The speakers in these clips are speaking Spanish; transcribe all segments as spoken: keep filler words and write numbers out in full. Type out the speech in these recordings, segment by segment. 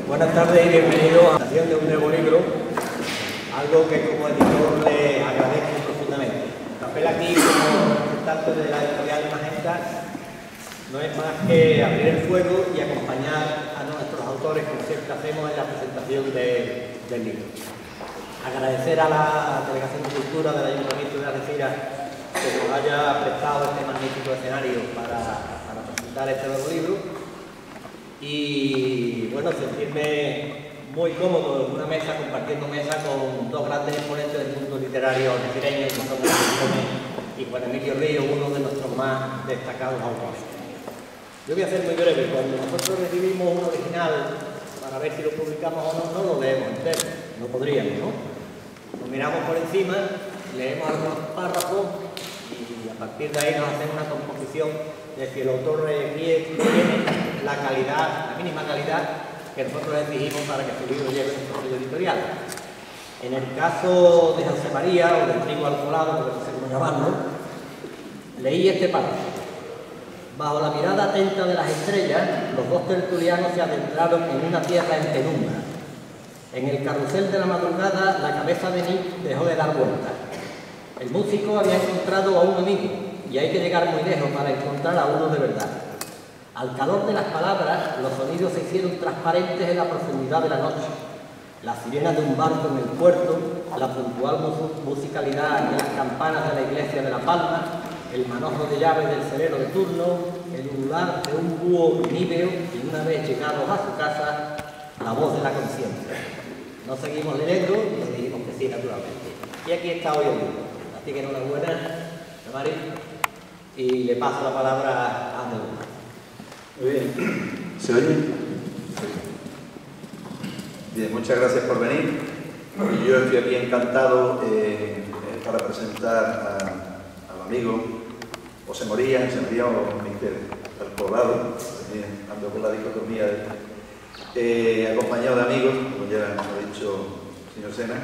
Buenas tardes y bienvenidos a la presentación de un nuevo libro, algo que como editor le agradezco profundamente. El papel aquí como representante de la editorial Magenta no es más que abrir el fuego y acompañar a nuestros autores, como siempre hacemos en la presentación de, del libro. Agradecer a la Delegación de Cultura del Ayuntamiento de Algeciras que nos haya prestado este magnífico escenario para, para presentar este nuevo libro. Y bueno, sentirme muy cómodo en una mesa, compartiendo mesa con dos grandes exponentes del mundo literario algecireño, que son Luis Gómez y Juan Emilio Ríos, uno de nuestros más destacados autores. Yo voy a ser muy breve. Cuando nosotros recibimos un original para ver si lo publicamos o no, no lo leemos entero, no podríamos, ¿no? Lo miramos por encima, leemos algunos párrafos y a partir de ahí nos hacemos una composición de si el autor tiene la calidad, la mínima calidad que nosotros exigimos para que su libro lleve un proceso editorial. En el caso de José María, o del trigo alcoholado, porque no sé cómo llamarlo, leí este párrafo. Bajo la mirada atenta de las estrellas, los dos tertulianos se adentraron en una tierra en penumbra. En el carrusel de la madrugada, la cabeza de Nick dejó de dar vueltas. El músico había encontrado a un amigo, y hay que llegar muy lejos para encontrar a uno de verdad. Al calor de las palabras, los sonidos se hicieron transparentes en la profundidad de la noche. La sirena de un barco en el puerto, la puntual musicalidad de las campanas de la iglesia de La Palma, el manojo de llaves del celero de turno, el ulular de un búho níveo y una vez llegados a su casa, la voz de la conciencia. No seguimos leyendo y le dijimos que sí, naturalmente. Y aquí está hoy el libro. Así que enhorabuena, Mari, y le paso la palabra a Ángel. Muy bien. ¿Se oye? Bien, muchas gracias por venir. Yo estoy aquí encantado eh, para presentar a, al amigo José Moría, José María o Mister Alcoholado, ando con la dicotomía, de, eh, acompañado de amigos, como ya nos ha dicho el señor Sena.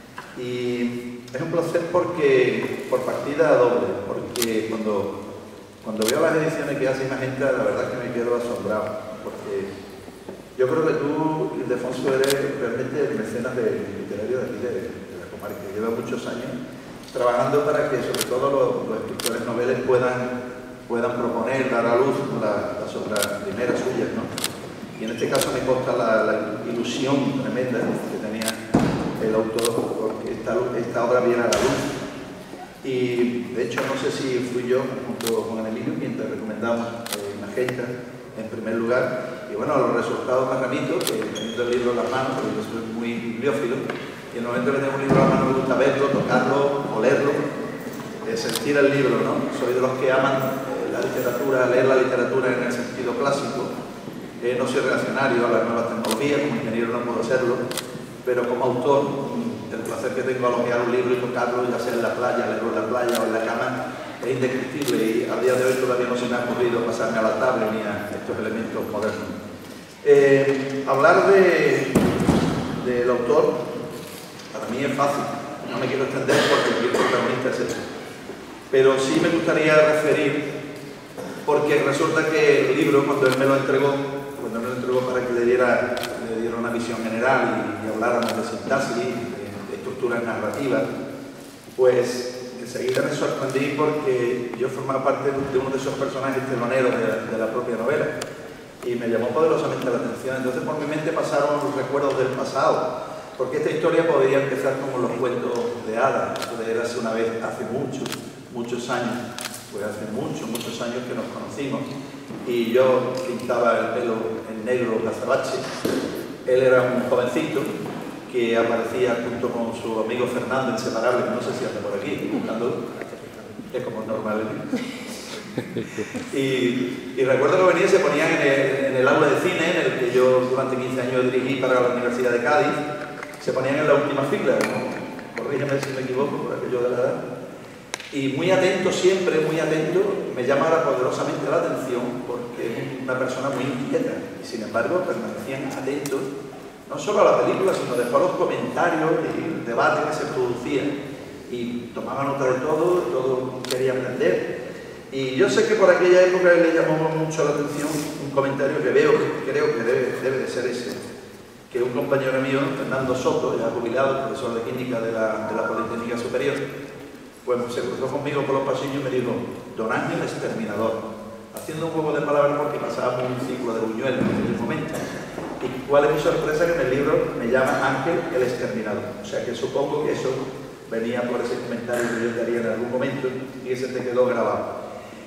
Y es un placer porque, por partida doble, porque cuando, cuando veo las ediciones que hace Magenta, la verdad es que me quedo asombrado, porque yo creo que tú, Ildefonso, eres realmente el mecenas de, literario de aquí de, de la comarca. Lleva muchos años trabajando para que sobre todo los, los escritores noveles puedan, puedan proponer, dar a luz las la obras primeras suyas, ¿no? Y en este caso me consta la, la ilusión tremenda que tenía el autor porque esta, esta obra viene a la luz. Y de hecho no sé si fui yo junto con Emilio quien te recomendamos eh, Magenta en primer lugar. Y bueno, los resultados más remito, que teniendo el libro en las manos, porque yo soy muy bibliófilo, y en el momento que tengo un libro en las manos me gusta verlo, tocarlo, olerlo, eh, sentir el libro, ¿no? Soy de los que aman eh, la literatura, leer la literatura en el sentido clásico. Eh, no soy reaccionario a las nuevas tecnologías, como ingeniero no puedo serlo, pero como autor, el placer que tengo al hojear un libro y tocarlo, ya sea en la playa, leerlo en la playa o en la cama, es indescriptible y a día de hoy todavía no se me ha ocurrido pasarme a la tablet ni a estos elementos modernos. Eh, hablar de, del autor, para mí es fácil, no me quiero extender porque el protagonista es este. Pero sí me gustaría referir, porque resulta que el libro, cuando él me lo entregó, cuando me lo entregó para que le diera, le diera una visión general y, y habláramos de sintaxis, de, de estructuras narrativas, pues enseguida me sorprendí porque yo formaba parte de uno de esos personajes teloneros de la, de la propia novela y me llamó poderosamente la atención. Entonces por mi mente pasaron los recuerdos del pasado, porque esta historia podría empezar como los cuentos de hadas, de érase una vez hace muchos, muchos años, pues hace muchos, muchos años que nos conocimos y yo pintaba el pelo en negro azabache, él era un jovencito que aparecía junto con su amigo Fernando, inseparable, que no sé si anda por aquí, buscando, es como normal. Y, y recuerdo que venía y se ponían en el, en el aula de cine, en el que yo durante quince años dirigí para la Universidad de Cádiz, se ponían en la última fila, ¿no? Corrígeme si me equivoco, por aquello de la edad. Y muy atento siempre, muy atento, me llamaba poderosamente la atención porque es una persona muy inquieta y sin embargo permanecían atentos no solo a la película, sino después a los comentarios y el debate que se producía y tomaba nota de todo, todo quería aprender. Y yo sé que por aquella época le llamó mucho la atención un comentario que veo, creo que debe, debe de ser ese, que un compañero mío, Fernando Soto, ya jubilado, profesor de química de la, de la Politécnica Superior, pues se cruzó conmigo por los pasillos y me dijo: Don Ángel Exterminador, haciendo un juego de palabras porque pasábamos un ciclo de Buñuel en aquel momento. Y cuál es mi sorpresa, que en el libro me llama Ángel el Exterminador. O sea que supongo que eso venía por ese comentario que yo te haría en algún momento y ese te quedó grabado.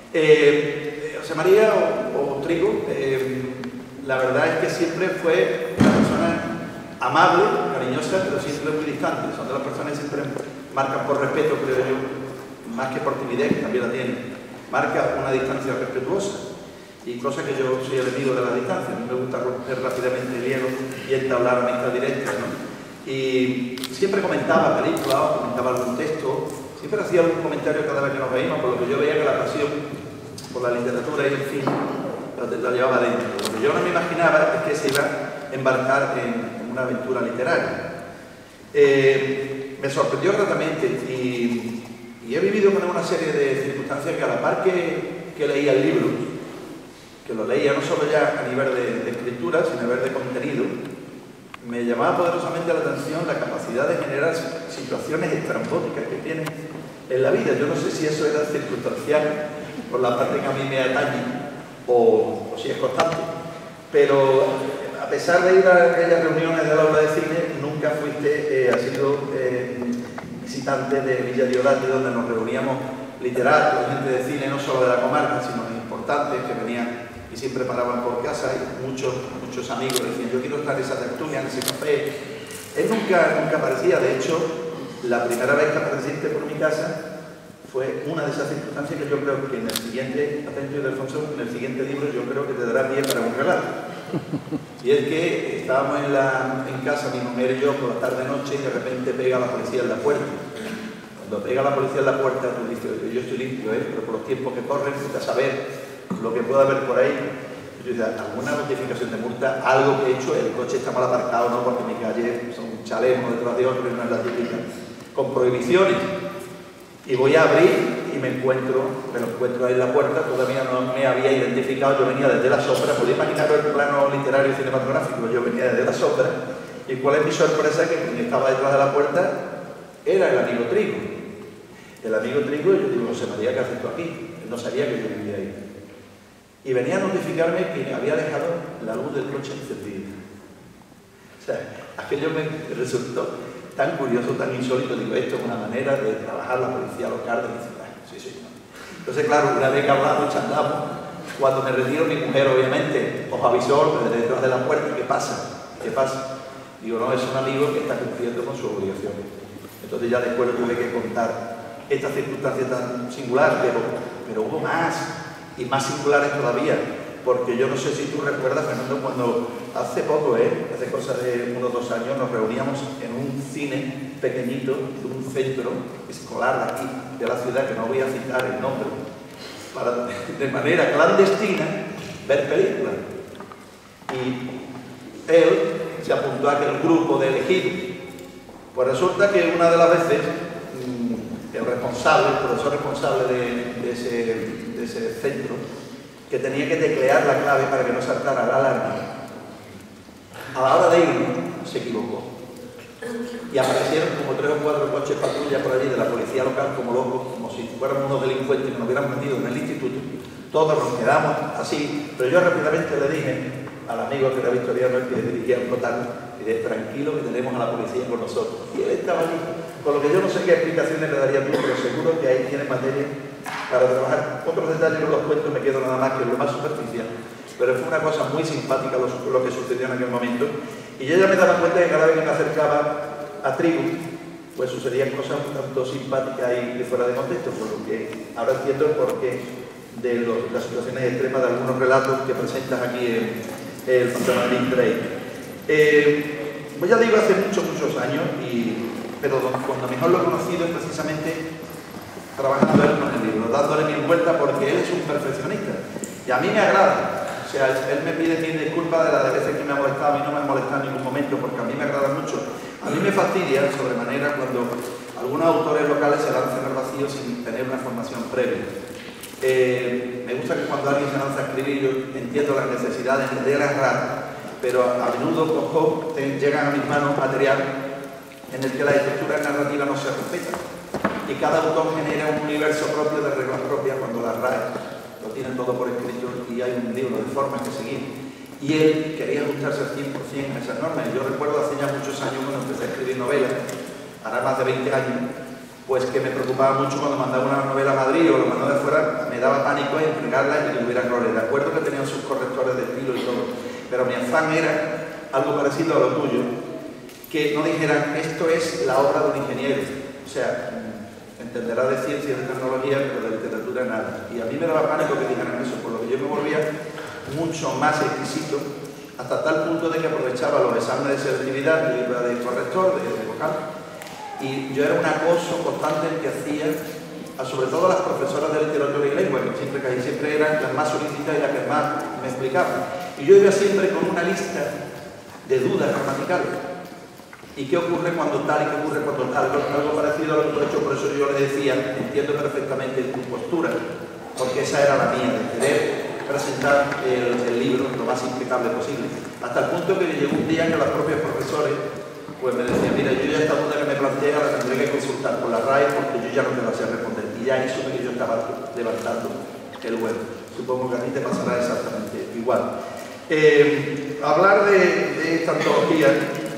Eh, José María o, o Trigo, eh, la verdad es que siempre fue una persona amable, cariñosa, pero siempre muy distante. Son de las personas que siempre marcan por respeto, creo yo, más que por timidez, que también la tienen. Marca una distancia respetuosa, y cosa que yo soy el enemigo de la distancia. A mí me gusta romper rápidamente el hielo y entablar amistad directa, ¿no? Y siempre comentaba películas, comentaba algún texto, siempre hacía algún comentario cada vez que nos veíamos, por lo que yo veía que la pasión por la literatura y el fin la, la llevaba dentro. Lo que yo no me imaginaba es que se iba a embarcar en, en una aventura literaria. Eh, me sorprendió gratamente y, y he vivido con una serie de circunstancias que, a la par que, que leía el libro, que lo leía no solo ya a nivel de, de escritura, sino a nivel de contenido, me llamaba poderosamente la atención la capacidad de generar situaciones estrambóticas que tiene en la vida. Yo no sé si eso era circunstancial por la parte que a mí me atañe o, o si es constante, pero a pesar de ir a aquellas reuniones de la aula de cine, nunca fuiste, eh, has sido eh, visitante de Villa Diolati, donde nos reuníamos literatos, gente de cine, no solo de la comarca, sino importantes que venían y siempre paraban por casa, y muchos, muchos amigos decían: yo quiero estar en esa tertulia, en ese café. Él nunca, nunca aparecía. De hecho, la primera vez que apareciste por mi casa fue una de esas circunstancias que yo creo que en el siguiente, atento y Delfonso, en el siguiente libro yo creo que te dará pie para un relato. Y es que estábamos en, la, en casa, mi mujer y yo, por la tarde-noche, y de repente pega la policía en la puerta. Cuando pega la policía en la puerta, tú dices: yo estoy limpio, ¿eh? Pero por los tiempos que corren, necesitas saber lo que pueda haber por ahí. Yo decía: alguna notificación de multa, algo que he hecho, el coche está mal aparcado, no, porque mi calle son chalés uno detrás de otro y no es la típica, con prohibiciones. Y voy a abrir y me encuentro, me lo encuentro ahí en la puerta. Todavía no me había identificado, yo venía desde la sombra. Podía imaginar el plano literario y cinematográfico, yo venía desde la sombra. Y cuál es mi sorpresa, que quien estaba detrás de la puerta era el amigo Trigo. El amigo Trigo, y yo digo: José María, ¿qué haces tú aquí? Él no sabía que yo vivía ahí. Y venía a notificarme que había dejado la luz del coche encendida. O sea, aquello me resultó tan curioso, tan insólito. Digo: esto es una manera de trabajar la policía local de mi ciudad. Sí, sí. Entonces, claro, una vez que hablamos, charlamos, cuando me retiro, mi mujer, obviamente, os avisó desde detrás de la puerta: ¿qué pasa? ¿Qué pasa? Digo: no, es un amigo que está cumpliendo con sus obligaciones. Entonces ya después tuve que contar esta circunstancia tan singular, pero, pero hubo más, y más singulares todavía, porque yo no sé si tú recuerdas, Fernando, cuando hace poco, ¿eh? hace cosa de unos dos años, nos reuníamos en un cine pequeñito de un centro escolar de aquí, de la ciudad, que no voy a citar el nombre, para de manera clandestina ver películas. Y él se apuntó a aquel grupo de elegidos. Pues resulta que una de las veces el responsable, el profesor responsable de, de, ese, de ese centro, que tenía que teclear la clave para que no saltara la alarma, a la hora de ir se equivocó. Y aparecieron como tres o cuatro coches patrulla por allí de la policía local como locos, como si fuéramos unos delincuentes que nos hubieran metido en el instituto. Todos nos quedamos así, pero yo rápidamente le dije al amigo que era victoriano, el que dirigía el total, y dije: tranquilo, que tenemos a la policía con nosotros. Y él estaba allí, con lo que yo no sé qué explicaciones le daría tú, pero seguro que ahí tiene materia para trabajar. Otros detalles no los cuento, me quedo nada más que en lo más superficial, pero fue una cosa muy simpática lo, lo que sucedió en aquel momento. Y yo ya me daba cuenta que cada vez que me acercaba a Trigo, pues sucedían cosas un tanto simpáticas y fuera de contexto, por lo que ahora entiendo el porqué de los, las situaciones extremas de algunos relatos que presentas aquí en el Fantasma de Drake. Eh, pues ya digo, hace muchos, muchos años, y, pero cuando mejor lo he conocido es precisamente trabajando él con el libro, dándole mil vueltas, porque él es un perfeccionista. Y a mí me agrada. O sea, él me pide mil disculpas de las veces que me ha molestado. A mí no me ha molestado en ningún momento, porque a mí me agrada mucho. A mí me fastidia sobremanera cuando algunos autores locales se lanzan al vacío sin tener una formación previa. Eh, me gusta que cuando alguien se lanza a escribir, yo entiendo las necesidades de errar, pero a, a menudo cojo, te, llegan a mis manos material en el que la estructura narrativa no se respeta y cada autor genera un universo propio de reglas propias cuando las R A E lo tienen todo por escrito y hay un libro de formas que seguir. Y él quería ajustarse al cien por cien a esas normas. Y yo recuerdo hace ya muchos años cuando empecé a escribir novelas, ahora más de veinte años, pues que me preocupaba mucho cuando mandaba una novela a Madrid o la mandaba de fuera, me daba pánico en entregarla y que tuviera errores. De acuerdo que tenían sus correctores de estilo y todo, pero mi afán era algo parecido a lo tuyo, que no dijeran esto es la obra de un ingeniero, o sea, entenderá de ciencia y de tecnología, pero de literatura nada. Y a mí me daba pánico que dijeran eso, por lo que yo me volvía mucho más exquisito, hasta tal punto de que aprovechaba los exámenes de selectividad, yo iba de corrector, de, de vocal, y yo era un acoso constante el que hacía a sobre todo a las profesoras de literatura y lengua, que siempre, casi siempre eran las más solicitadas y las que más me explicaban. Y yo iba siempre con una lista de dudas gramaticales. ¿Y qué ocurre cuando tal y qué ocurre cuando tal? Algo, algo parecido a lo que tú has hecho, por eso yo le decía, entiendo perfectamente tu postura, porque esa era la mía, de querer presentar el, el libro lo más impecable posible. Hasta el punto que llegó un día que los propios profesores pues me decían, mira, yo ya esta duda que me plantea la tendré que consultar con la R A E porque yo ya no me la sé responder. Y ya eso que yo estaba levantando el vuelo. Supongo que a ti te pasará exactamente igual. Eh, hablar de, de esta antología,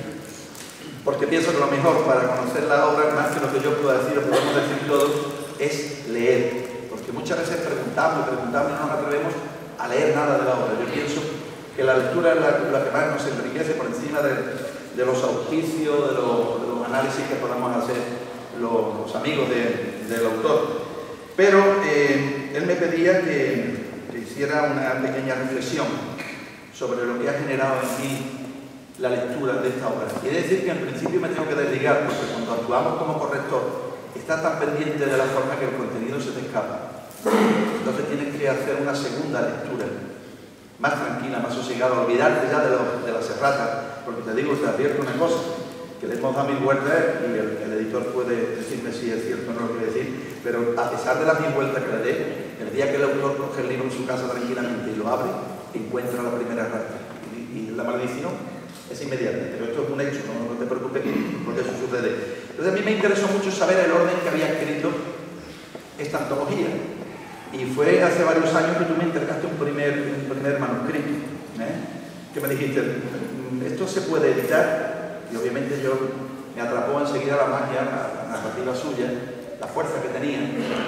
porque pienso que lo mejor para conocer la obra, más que lo que yo pueda decir o podemos decir todos, es leer. Porque muchas veces preguntamos, preguntamos y no nos atrevemos a leer nada de la obra. Yo pienso que la lectura es la, la que más nos enriquece por encima de, de los auspicios, de, lo, de los análisis que podamos hacer los, los amigos de, del autor. Pero eh, él me pedía que, que hiciera una pequeña reflexión sobre lo que ha generado en mí la lectura de esta obra. Y he de decir que en principio me tengo que desligar, porque cuando actuamos como corrector, estás tan pendiente de la forma que el contenido se te escapa. Entonces tienes que hacer una segunda lectura, más tranquila, más sosegada, olvidarte ya de, los, de las erratas, porque te digo, te advierto una cosa, que le hemos dado mil vueltas y el, el editor puede decirme si es cierto o no lo quiere decir, pero a pesar de las mil vueltas que le dé, el día que el autor coge el libro en su casa tranquilamente y lo abre, encuentra la primera errata. Y, y la maldición es inmediata, pero esto es un hecho, no, no te preocupes porque eso sucede. Entonces a mí me interesó mucho saber el orden que había escrito esta antología. Y fue hace varios años que tú me entregaste un primer, un primer manuscrito, ¿eh? Que me dijiste, esto se puede editar, y obviamente yo me atrapó enseguida la magia, la narrativa suya, la fuerza que tenía,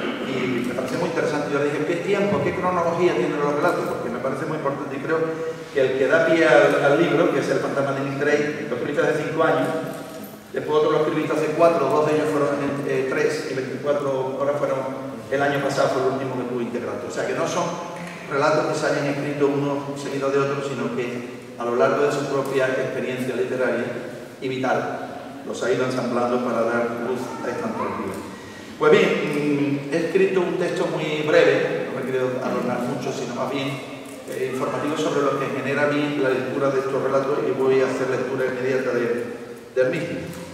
y me pareció muy interesante. Yo le dije, ¿qué tiempo, qué cronología tienen los relatos? Porque me parece muy importante y creo que el que da pie al, al libro, que es El fantasma de Nick Drake, lo escribiste hace cinco años, después otro lo escribiste hace cuatro, dos de ellos fueron eh, tres y veinticuatro horas fueron el año pasado, fue el último que tuve integrado. O sea que no son relatos que se hayan escrito uno seguido de otro, sino que a lo largo de su propia experiencia literaria y vital los ha ido ensamblando para dar luz a esta antología. Pues bien, he escrito un texto muy breve, no me he querido adornar mucho, sino más bien eh, informativo sobre lo que genera a mí la lectura de estos relatos y voy a hacer lectura inmediata de, del mismo.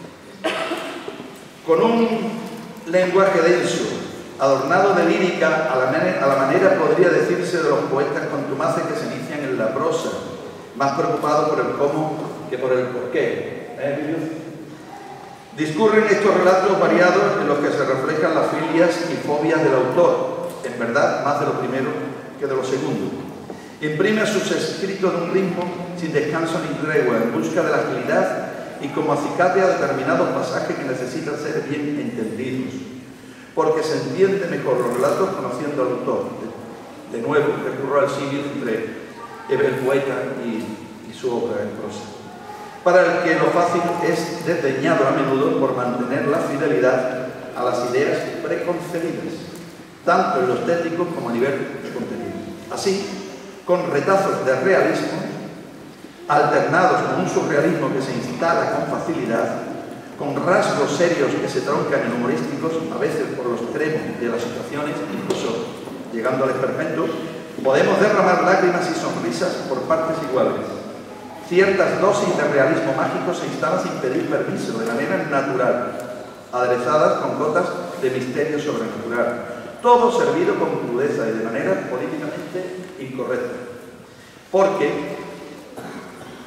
Con un lenguaje denso, adornado de lírica a la, manera, a la manera, podría decirse, de los poetas contumaces que se inician en la prosa, más preocupados por el cómo que por el porqué. ¿Eh, Discurren estos relatos variados en los que se reflejan las filias y fobias del autor, en verdad más de lo primero que de lo segundo. Imprime sus escritos de un ritmo sin descanso ni tregua, en busca de la agilidad y como acicate a determinados pasajes que necesitan ser bien entendidos, porque se entiende mejor los relatos conociendo al autor. De, de nuevo, recurro al símil entre el poeta y, y su obra en prosa, para el que lo fácil es desdeñado a menudo por mantener la fidelidad a las ideas preconcebidas, tanto en lo estético como a nivel de contenido. Así, con retazos de realismo, alternados con un surrealismo que se instala con facilidad, con rasgos serios que se troncan en humorísticos, a veces por los extremos de las situaciones, incluso llegando al esperpento, podemos derramar lágrimas y sonrisas por partes iguales. Ciertas dosis de realismo mágico se instalan sin pedir permiso, de manera natural, aderezadas con gotas de misterio sobrenatural. Todo servido con crudeza y de manera políticamente incorrecta. Porque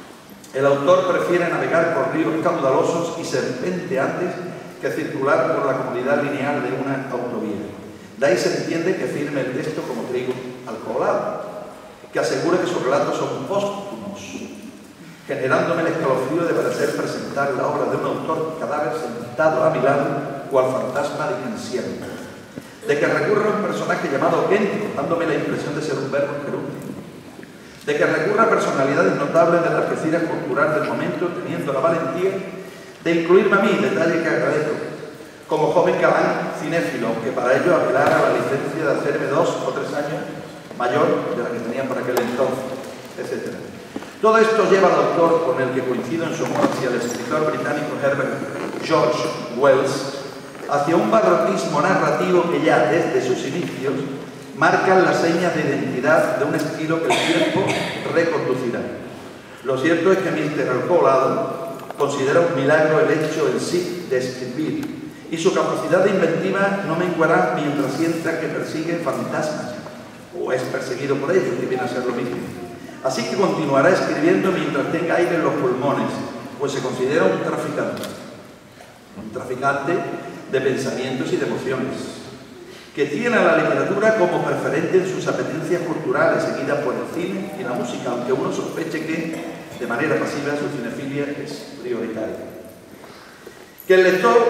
El autor prefiere navegar por ríos caudalosos y serpenteantes que circular por la comodidad lineal de una autovía. De ahí se entiende que firme el texto como trigo alcoholado, que asegura que sus relatos son póstumos, generándome el escalofrío de parecer presentar la obra de un autor cadáver sentado a mi lado, cual fantasma de anciano. De que recurra a un personaje llamado Kent, dándome la impresión de ser un verbo gerúndico. De que recurra a personalidades notables de la Algeciras cultural del momento, teniendo la valentía de incluirme a mí, detalle que agradezco, como joven galán cinéfilo, aunque para ello apelara a la licencia de hacerme dos o tres años mayor de la que tenía por aquel entonces, etcétera. Todo esto lleva al autor, con el que coincido en su amor hacia el escritor británico Herbert George Wells, hacia un barroquismo narrativo que ya desde sus inicios marcan las señas de identidad de un estilo que el tiempo reconducirá. Lo cierto es que míster Alcoholado considera un milagro el hecho en sí de escribir, y su capacidad de inventiva no menguará mientras sienta que persigue fantasmas, o es perseguido por ellos, que viene a ser lo mismo. Así que continuará escribiendo mientras tenga aire en los pulmones, pues se considera un traficante, un traficante de pensamientos y de emociones, que tiene a la literatura como preferente en sus apetencias culturales, seguida por el cine y la música, aunque uno sospeche que, de manera pasiva, su cinefilia es prioritaria. Que el lector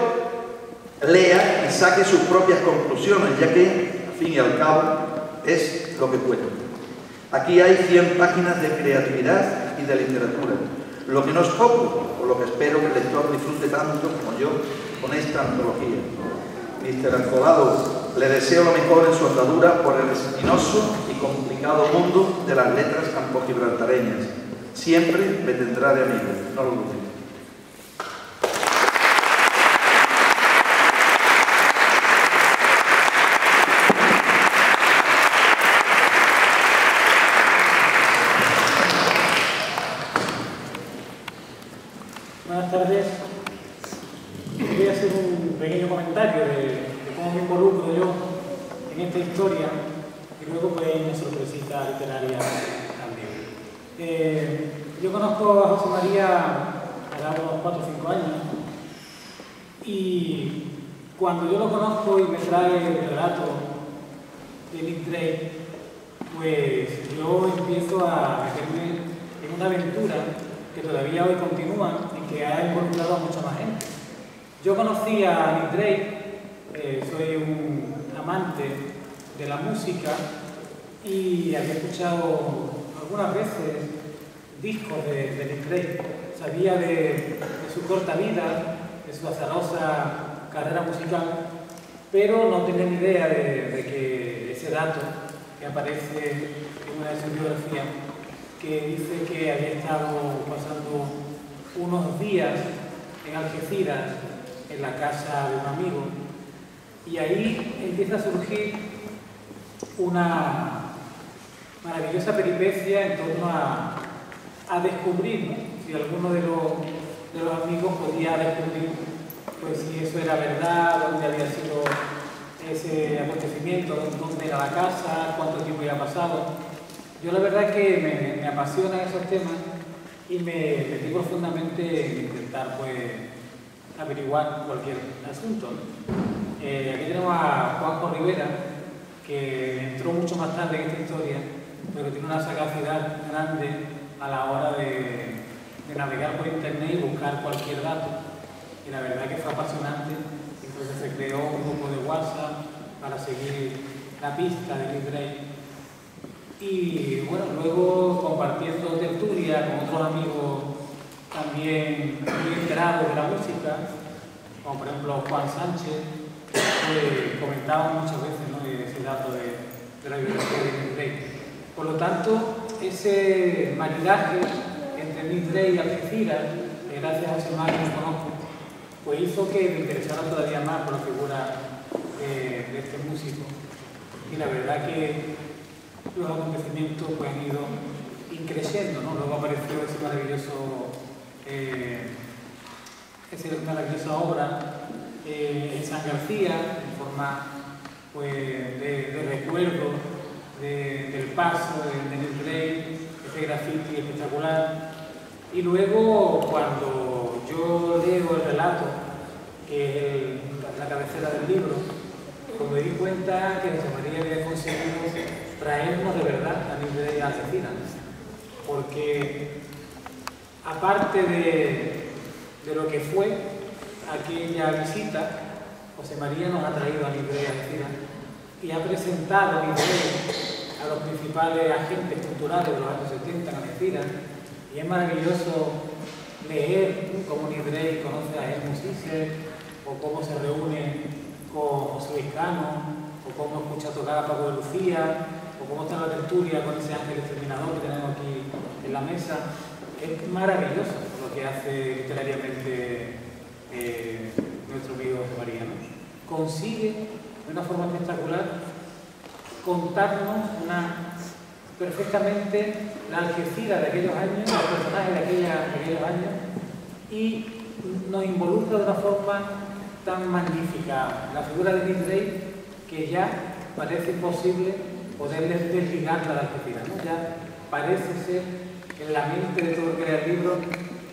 lea y saque sus propias conclusiones, ya que, al fin y al cabo, es lo que cuenta. Aquí hay cien páginas de creatividad y de literatura, lo que no es poco, por lo que espero que el lector disfrute tanto como yo con esta antología. míster Alcoholado, le deseo lo mejor en su andadura por el espinoso y complicado mundo de las letras campogibraltareñas. Siempre me tendrá de amigo, no lo dudes. Buenas tardes. Voy a hacer un pequeño comentario de, de cómo me involucro yo en esta historia y luego pues una sorpresita literaria también. Eh, yo conozco a José María hace unos cuatro o cinco años y cuando yo lo conozco y me trae el relato de Nick Drake, pues yo empiezo a meterme en una aventura que todavía hoy continúa y que ha involucrado a mucha más gente. Yo conocí a Nick Drake, eh, soy un amante de la música y había escuchado algunas veces discos de, de Nick Drake. Sabía de, de su corta vida, de su azarosa carrera musical, pero no tenía ni idea de, de que ese dato que aparece en una de sus biografías, que dice que había estado pasando unos días en Algeciras, en la casa de un amigo, y ahí empieza a surgir una maravillosa peripecia en torno a, a descubrir, ¿no? Si alguno de los, de los amigos podía descubrir pues, si eso era verdad, dónde había sido ese acontecimiento, dónde era la casa, cuánto tiempo había pasado. Yo la verdad es que me, me apasionan esos temas y me metí profundamente en intentar pues, averiguar cualquier asunto. Eh, aquí tenemos a Juanjo Rivera, que entró mucho más tarde en esta historia, pero tiene una sagacidad grande a la hora de, de navegar por internet y buscar cualquier dato. Y la verdad que fue apasionante. Entonces se creó un grupo de WhatsApp para seguir la pista de Nick Drake. Y bueno, luego compartiendo tertulia con otros amigos también muy enterados de la música, como por ejemplo Juan Sánchez, que comentaba muchas veces, ¿no?, ese dato de, de la biografía de Nick Drake. Por lo tanto, ese maridaje entre Nick Drake y Algeciras, que gracias a José María lo conozco, pues hizo que me interesara todavía más por la figura de, de este músico. Y la verdad que los acontecimientos pues, han ido increciendo, ¿no? Luego apareció ese maravilloso, eh, esa maravillosa obra eh, en San García, en forma pues, de, de recuerdo de, del paso de, de Nick Drake, ese graffiti espectacular. Y luego, cuando yo leo el relato, que es el, la cabecera del libro, pues me di cuenta que José María había conseguido traernos de verdad a Nindrey y a Algeciras, porque aparte de, de lo que fue aquella visita, José María nos ha traído a Nindrey y a Algeciras y ha presentado a Nindrey a los principales agentes culturales de los años setenta en Algeciras, y es maravilloso leer cómo Nindrey conoce a Helmut Zisser, o cómo se reúne con José Luis Cano, o cómo escucha tocar a Paco de Lucía, o cómo está la tertulia con ese ángel exterminador que tenemos aquí en la mesa. Es maravilloso lo que hace literariamente eh, nuestro amigo José María, ¿no? Consigue de una forma espectacular contarnos una, perfectamente la Algeciras de aquellos años, los personajes de, aquella, de aquellos años, y nos involucra de una forma tan magnífica la figura de Nindrey, que ya parece imposible poder desligarla de Algeciras, ¿no? Ya parece ser que en la mente de todo el que lea el libro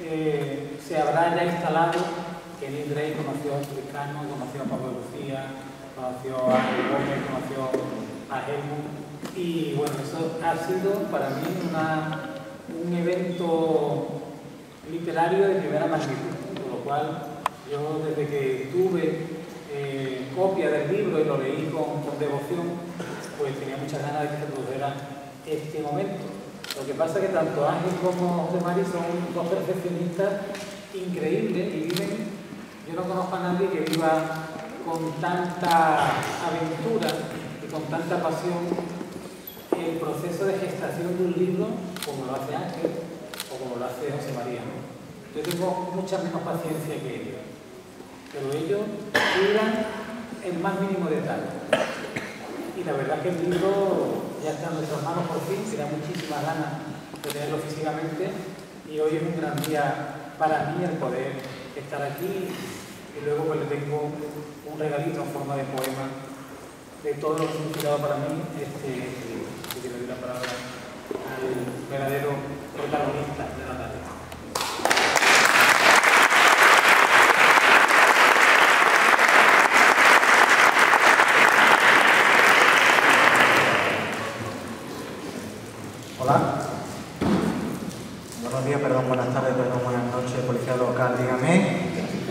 eh, se habrá ya instalado que Nindrey conoció a Suricano, conoció a Pablo de Lucía, conoció a Ángel Gómez, conoció a Helmut, y bueno, eso ha sido para mí una, un evento literario de primera magnitud, ¿no? Por lo cual yo desde que tuve eh, copia del libro y lo leí con, con devoción, pues tenía muchas ganas de que se produjera este momento. Lo que pasa es que tanto Ángel como José María son dos perfeccionistas increíbles y viven, yo no conozco a nadie que viva con tanta aventura y con tanta pasión el proceso de gestación de un libro como lo hace Ángel o como lo hace José María. Yo tengo mucha menos paciencia que ellos, pero ellos cuidan el más mínimo detalle. Y la verdad es que el libro ya está en nuestras manos por fin, me da muchísimas ganas de leerlo físicamente, y hoy es un gran día para mí el poder estar aquí, y luego pues le tengo un regalito en forma de poema de todo lo que ha significado para mí este libro. Así que le doy la palabra al verdadero protagonista de la tarde. Hola. Buenos días, perdón, buenas tardes, perdón, buenas noches, policía local, dígame.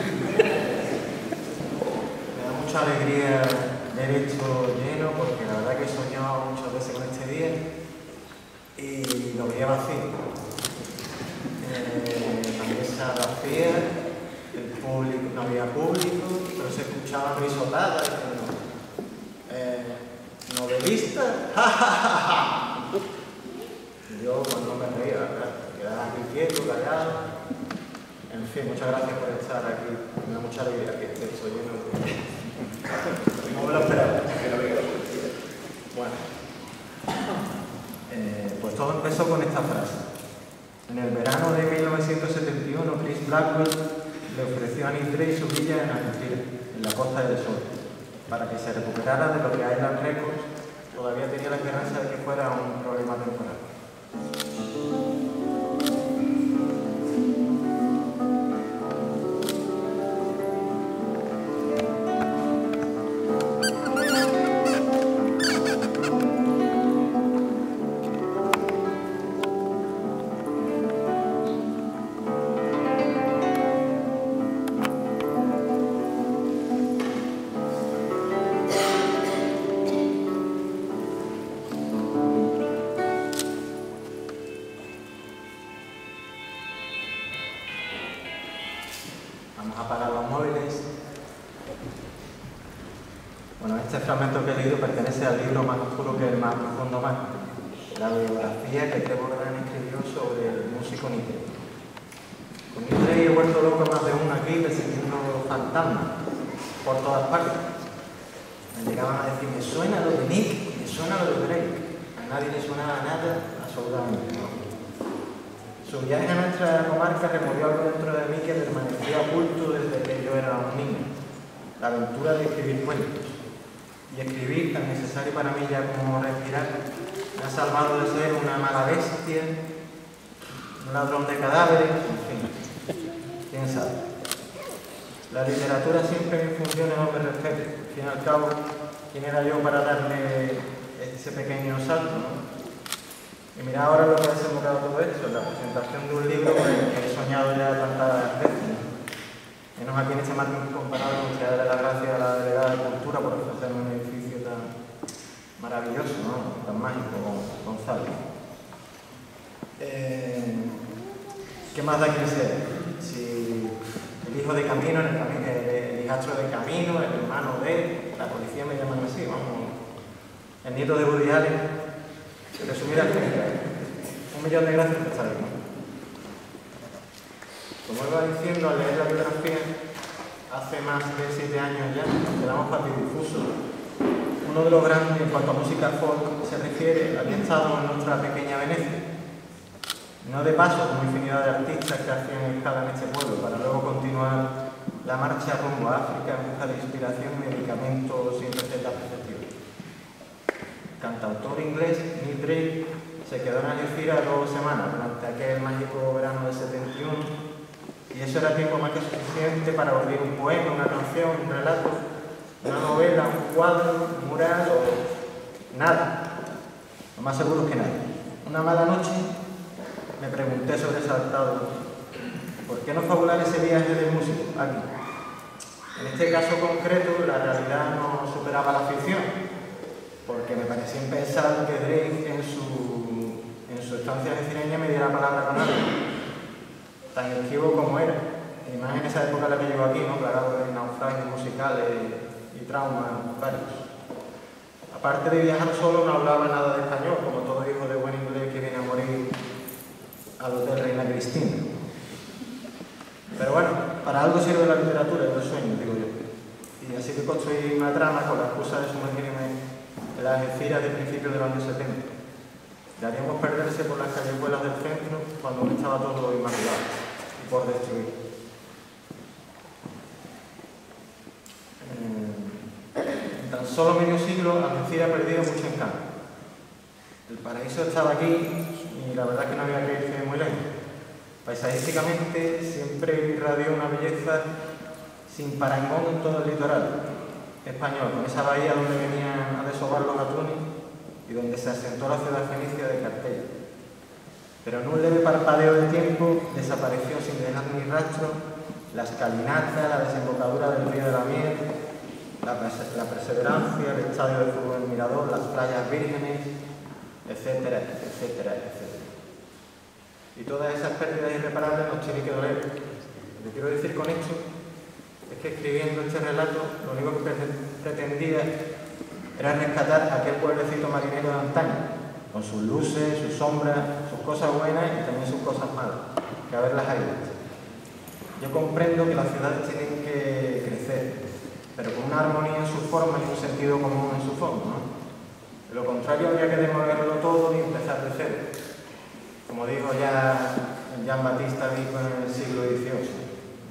Me da mucha alegría ver esto lleno, porque la verdad que he soñado muchas veces con este día y lo veía vacío. Eh, la mesa vacía, el público, no había público, pero se escuchaban risotadas diciendo, eh, ¿novelista? ¡Ja, ja, ja, ja! Y yo pues no me reía, ¿verdad? Me quedaba aquí quieto, callado. En fin, muchas gracias por estar aquí. Me da mucha alegría que esté esto lleno de... No me lo esperaba. Bueno, eh, pues todo empezó con esta frase. En el verano de mil novecientos setenta y uno, Chris Blackwell le ofreció a Nindrey su villa en Algeciras, en la Costa del Sol, para que se recuperara de lo que Island Records todavía tenía la esperanza de que fuera un problema temporal. Vamos a apagar los móviles. Bueno, este fragmento que he leído pertenece al libro Más oscuro que el más profundo mar, la biografía que Trevor Grant escribió sobre el músico Nindrey. Con Nindrey he vuelto loco más de uno aquí persiguiendo fantasmas por todas partes. Me llegaban a decir, me suena lo de Nick, me suena lo de Drake. A nadie le sonaba nada, absolutamente no. Su viaje a nuestra comarca removió algo dentro de mí que permanecía oculto desde que yo era un niño. La aventura de escribir cuentos. Y escribir, tan necesario para mí ya como respirar, me ha salvado de ser una mala bestia un ladrón de cadáveres, en fin, quién sabe. La literatura siempre me funciona y no me respeto. Al fin y al cabo, ¿quién era yo para darle ese pequeño salto, ¿no? Y mira ahora lo que ha desembocado todo esto, la presentación de un libro con el que he soñado ya tantas veces, ¿no? Menos aquí en este marco comparado, que darle las gracias a la delegada de Cultura por ofrecerme un edificio tan maravilloso, ¿no? Tan mágico, como Gonzalo. Eh, ¿Qué más da que ser? Si el hijo de Camino, el, el hijastro de Camino, el hermano de, la policía me llaman así, vamos, el nieto de Woody Allen. Resumida un millón de gracias por estar aquí. Como iba diciendo, al leer la biografía, hace más de siete años ya, nos quedamos patidifusos. Uno de los grandes, en cuanto a música folk se refiere, había estado en nuestra pequeña Venecia. No de paso, como infinidad de artistas que hacían escala en este pueblo, para luego continuar la marcha rumbo a África en busca de inspiración y medicamentos sin recetas preceptivas. Cantautor inglés Nick Drake se quedó en Algeciras dos semanas durante aquel mágico verano del setenta y uno, y eso era tiempo más que suficiente para abrir un poema, una canción, un relato, una novela, un cuadro, un mural o nada. Lo más seguro es que nada. Una mala noche me pregunté sobresaltado, ¿por qué no fabular ese viaje del músico aquí? En este caso concreto, la realidad no superaba la ficción, porque me parecía impensable que Drake en su, en su estancia algecireña me diera palabra con alguien, tan esquivo como era, y más en esa época en la que llegó aquí, ¿no? Plagado de naufragios musicales y traumas varios. Aparte de viajar solo, no hablaba nada de español, como todo hijo de buen inglés que viene a morir al Hotel Reina Cristina. Pero bueno, para algo sirve la literatura y los sueños, digo yo. Y así que construí una trama con la excusa de sumergirme en las Algeciras de principios de los años setenta. Daríamos perderse por las callejuelas del centro cuando aún estaba todo inmaculado y por destruir. En tan solo medio siglo, Algeciras ha perdido mucho encanto. El paraíso estaba aquí y la verdad es que no había que irse muy lejos. Paisajísticamente siempre irradió una belleza sin parangón en todo el litoral español, con esa bahía donde venían a desovar los atunes y donde se asentó la ciudad fenicia de Cartella. Pero en un leve parpadeo de tiempo desapareció sin dejar ni rastro la escalinata, la desembocadura del río de la Miel, la, la Perseverancia, el estadio de fútbol del Mirador, las playas vírgenes, etcétera, etcétera, etcétera. Y todas esas pérdidas irreparables nos tienen que doler. Lo que quiero decir con esto es que escribiendo este relato, lo único que pretendía era rescatar aquel pueblecito marinero de antaño, con sus luces, sus sombras, sus cosas buenas y también sus cosas malas, que a verlas hay. Yo comprendo que las ciudades tienen que crecer, pero con una armonía en su forma y un sentido común en su fondo, ¿no? De lo contrario, habría que demolerlo todo y empezar de cero, como dijo ya Jean Baptiste Vico en el siglo dieciocho.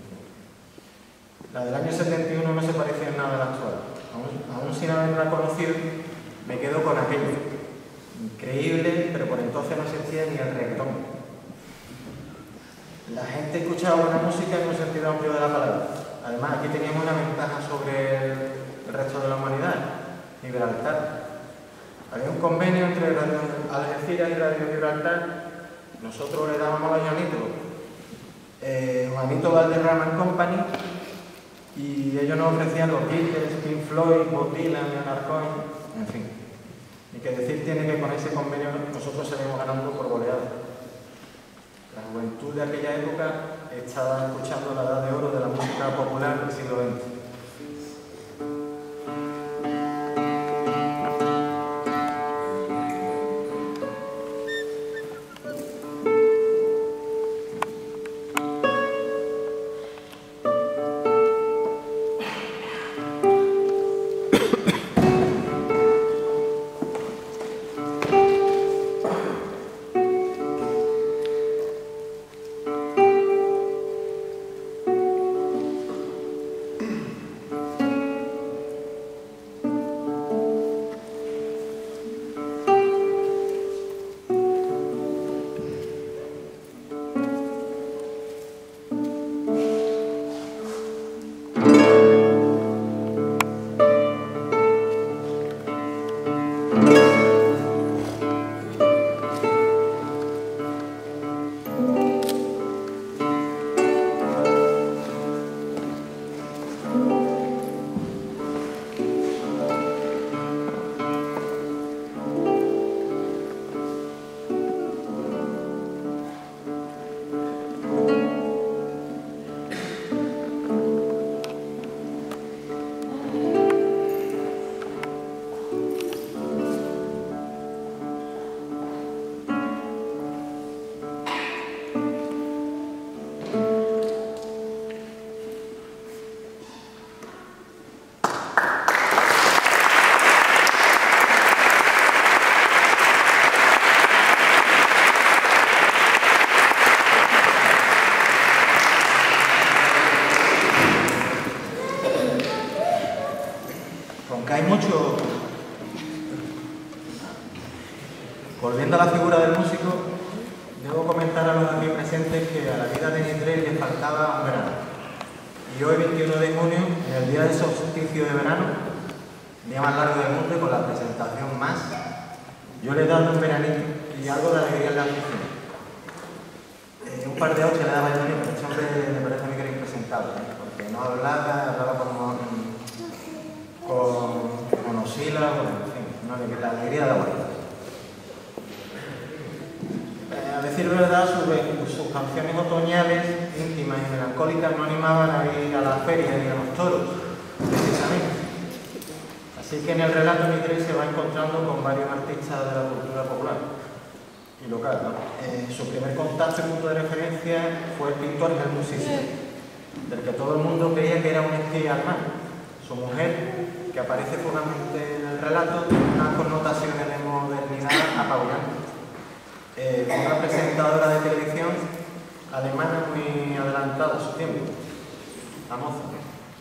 La del año setenta y uno no se parece en nada a la actual. Aún, aún sin haberla conocido, me quedo con aquello. Increíble, pero por entonces no existía ni el reggaetón. La gente escuchaba buena música en un sentido amplio de la palabra. Además, aquí teníamos una ventaja sobre el, el resto de la humanidad, Gibraltar. Había un convenio entre Radio Algeciras y Radio Gibraltar. Nosotros le dábamos a Juanito, eh, Juanito Valderrama and Company, y ellos nos ofrecían los Beatles, Pink Floyd, Bob Dylan, Leonard Cohen, en fin. Y que decir tiene que con ese convenio nosotros salimos ganando por goleada. La juventud de aquella época estaba escuchando la edad de oro de la música popular del siglo veinte. Volviendo a la figura del músico, debo comentar a los aquí presentes que a la vida de Mitrel le faltaba un verano. Y hoy, veintiuno de junio, en el día del solsticio de verano, día más largo del mundo y con la presentación más, yo le he dado un veranito y algo de alegría en la afición. Eh, un par de horas le daba el veranito, pero este hombre me parece a mí que era impresentable, ¿eh? Porque no hablaba, hablaba como con monosílabos, en fin, no le quita la alegría de la vuelta. A decir verdad, sus, sus canciones otoñales, íntimas y melancólicas no animaban a ir a la feria ni a los toros, precisamente. Así que en el relato Mitrel se va encontrando con varios artistas de la cultura popular y local, ¿no? Eh, su primer contacto y punto de referencia fue el pintor Helmut Zizek, del que todo el mundo creía que era un espía alemán. Su mujer, que aparece fugazmente en el relato, tiene unas connotaciones de modernidad apabullantes. Eh, fue una presentadora de televisión alemana muy adelantada a su tiempo, famosa.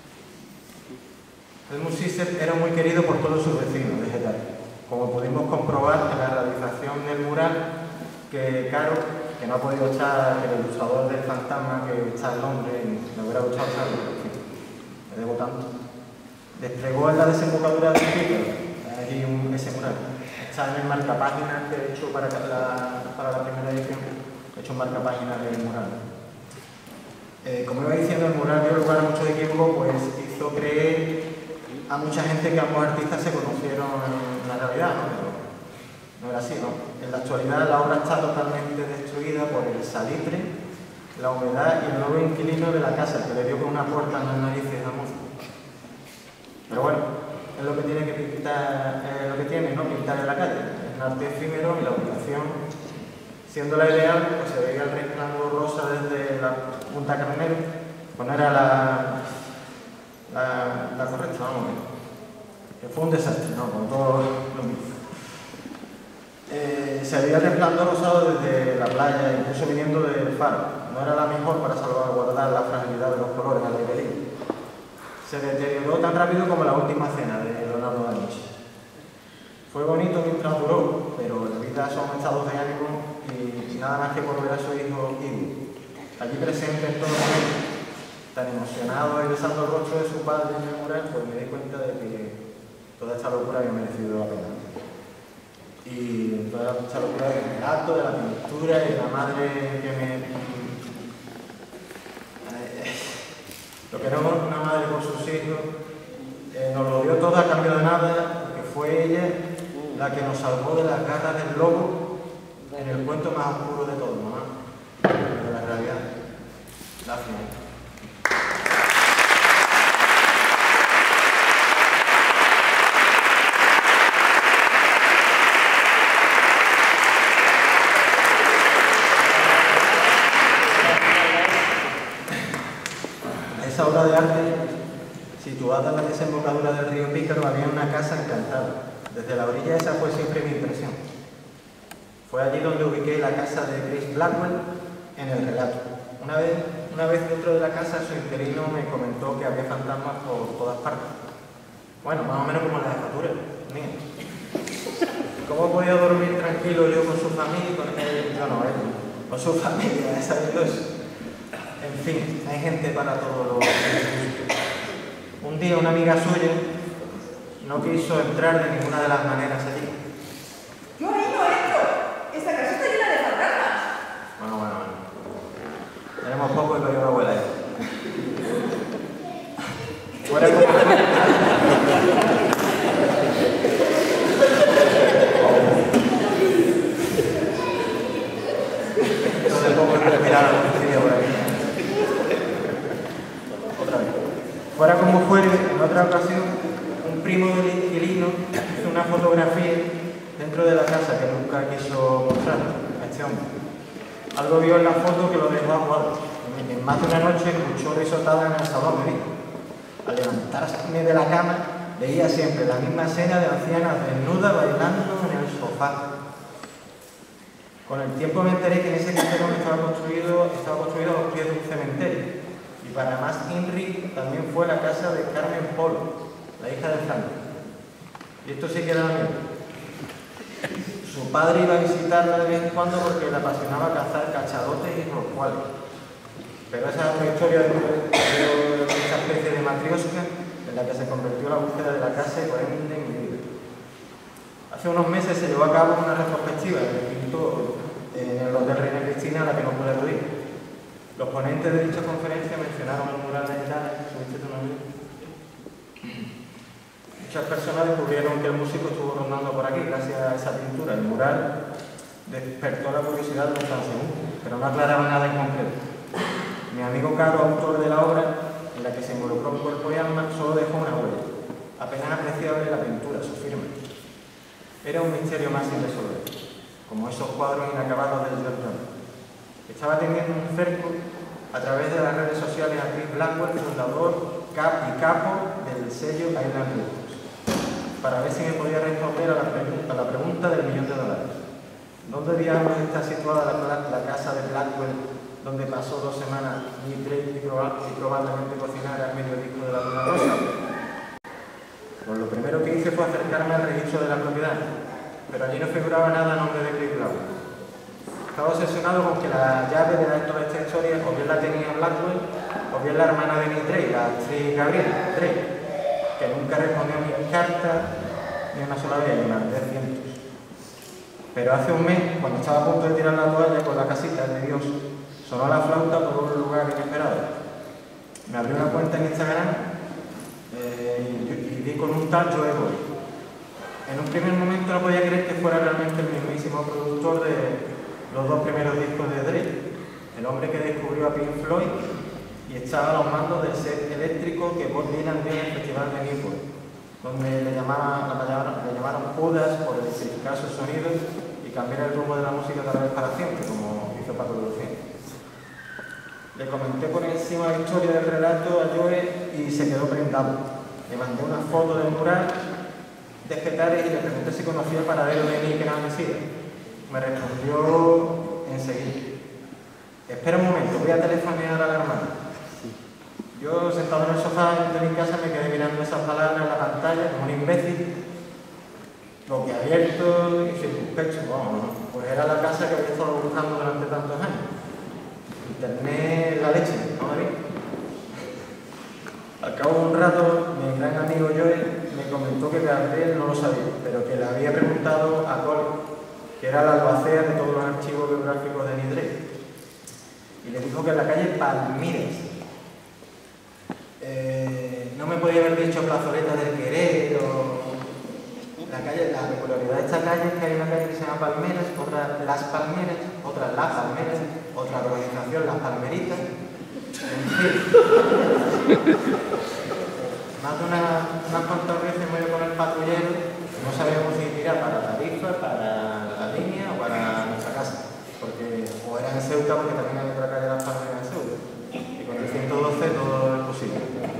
Helmut Zizek era muy querido por todos sus vecinos vegetales, como pudimos comprobar en la realización del mural que Caro, que no ha podido echar el ilustrador del fantasma que está en Londres, y me hubiera gustado echarlo, en fin, me debo tanto, desplegó en la desembocadura del Pícaro, ahí un, ese mural. Está en el marcapáginas que he hecho para la, para la primera edición, he hecho un marcapáginas del mural. Eh, como iba diciendo, el mural dio lugar a muchos equívocos, pues hizo creer a mucha gente que ambos artistas se conocieron en la realidad, ¿no? Pero no era así, ¿no? En la actualidad la obra está totalmente destruida por el salitre, la humedad y el nuevo inquilino de la casa, que le dio con una puerta en las narices a mozo. Pero bueno, es lo que tiene que pintar, eh, lo que tiene, ¿no? Pintar en la calle. Es un arte efímero y la ubicación, siendo la ideal, pues se veía el resplandor rosa desde la punta Carnero, pues no era la, la, la correcta, vamos, que fue un desastre, ¿no? Con todo lo mismo. Eh, se veía el resplandor rosado desde la playa, incluso viniendo del faro. No era la mejor para salvaguardar la fragilidad de los colores al aire libre. Se deterioró tan rápido como la última cena de Leonardo da Vinci. Fue bonito mientras duró, pero la vida son estados de ánimo y nada más que por ver a su hijo Ivo, allí presente en todo momento, tan emocionado y besando el rostro de su padre en el mural, pues me di cuenta de que toda esta locura había merecido la pena. Y toda esta locura del relato, de la pintura y de la madre que me... Lo que no una madre por sus hijos, eh, nos lo dio todo a cambio de nada, porque fue ella la que nos salvó de las garras del lobo en el cuento más oscuro de todo, mamá, de la realidad. Gracias. Esa obra de arte, situada en la desembocadura del río Pícaro, había una casa encantada. Desde la orilla esa fue siempre mi impresión. Fue allí donde ubiqué la casa de Grace Blackwell en el relato. Una vez, una vez dentro de la casa, su inquilino me comentó que había fantasmas por todas partes. Bueno, más o menos como las facturas mías. ¿Cómo podía dormir tranquilo yo con su familia? Con él, no, no, él, con su familia, sabiendo eso. En fin, hay gente para todo lo... Un día una amiga suya no quiso entrar de ninguna de las maneras allí. ¡Yo ahí no entro! ¡Esta casa está llena de fantasmas! Bueno, bueno, bueno. Tenemos poco y todavía una abuela, ¿eh? Fuera como... Entonces pongo que respirar a la policía por aquí. Otra vez. Fuera como fuere, en otra ocasión, un primo del inquilino hizo una fotografía dentro de la casa que nunca quiso mostrar a este hombre. Algo vio en la foto que lo dejó aguado. En más de una noche escuchó risotada en el salón, me dijo. Al levantarme de la cama, veía siempre la misma escena de ancianas desnudas bailando en el sofá. Con el tiempo me enteré que en ese callejón estaba construido, estaba construido a los pies de un cementerio. Y para más Inri también fue la casa de Carmen Polo, la hija de Franco. Y esto sí que da miedo. Su padre iba a visitarla de vez en cuando porque le apasionaba cazar cachalotes y rorcuales. Pero esa es otra historia de, de, de esta especie de matriosca en la que se convirtió la búsqueda de la casa y por ende en mi vida. Hace unos meses se llevó a cabo una retrospectiva del pintor en el Hotel Reina Cristina a la que no pude acudir. Los ponentes de dicha conferencia mencionaron el mural de Italia. ¿Subiste tu nombre? Muchas personas descubrieron que el músico estuvo rondando por aquí gracias a esa pintura. El mural despertó la curiosidad de los transeúntes, pero no aclaraba nada en concreto. Mi amigo Caro, autor de la obra, en la que se involucró en cuerpo y alma, solo dejó una huella, apenas apreciable la pintura, su firma. Era un misterio más sin resolver, como esos cuadros inacabados del Giorgione. Estaba teniendo un cerco a través de las redes sociales a Chris Blackwell, fundador cap y capo del sello Island Records, para ver si me podía responder a la, a la pregunta del millón de dólares. ¿Dónde diablos está situada la, la casa de Blackwell, donde pasó dos semanas y, y, proba y probablemente cocinara el medio disco de la Luna Rosa? Pues lo primero que hice fue acercarme al registro de la propiedad, pero allí no figuraba nada a nombre de Chris Blackwell. Estaba obsesionado con que la llave de toda esta historia o bien la tenía Blackwell o bien la hermana de mi Drake, la actriz Gabriela Drake, que nunca respondió a mis cartas ni una sola vez, y mandé cientos. Pero hace un mes, cuando estaba a punto de tirar la toalla con la casita de Dios, sonó la flauta por un lugar inesperado. Me abrí una cuenta en Instagram eh, y, y di con un tal Joe Boy. En un primer momento no podía creer que fuera realmente el mismísimo productor de los dos primeros discos de Drake, el hombre que descubrió a Pink Floyd y estaba a los mandos del set eléctrico que Bob Dylan dio en el Festival de Newport, donde le llamaban, le llamaron, le llamaron Judas por electrificar sus sonidos y cambiar el rumbo de la música cada vez para siempre, como hizo Paco de Lucía. Le comenté por encima la historia del relato a Joe y se quedó prendado. Le mandé una foto del mural de Getares y le pregunté si conocía el paradero de Nick Mesías. Me respondió enseguida. Espera un momento, voy a telefonear a la hermana. Yo, sentado en el sofá de mi casa, me quedé mirando esas palabras en la pantalla como un imbécil, boquiabierto y circunspecto. Bueno, pues era la casa que había estado buscando durante tantos años. Internet la leche, ¿no, David? Al cabo de un rato, mi gran amigo Joel me comentó que Gabriel no lo sabía, pero que le había preguntado a Cole, que era la albacea de todos los archivos biográficos de Nidre, y le dijo que en la calle Palmires. Eh, no me podía haber dicho Plazoleta del Querer o... La, calle, la peculiaridad de esta calle es que hay una calle que se llama Palmeras, otra Las Palmeras, otra Las Palmeras, otra organización Las Palmeritas. En fin. Más de una, unas cuantas veces me he ido con el patrullero, no sabíamos si tirar para Tarifa, para la línea o para nuestra casa. Porque o era en Ceuta, porque también hay otra calle de Las Palmeras en Ceuta. Y con el ciento doce todo es posible.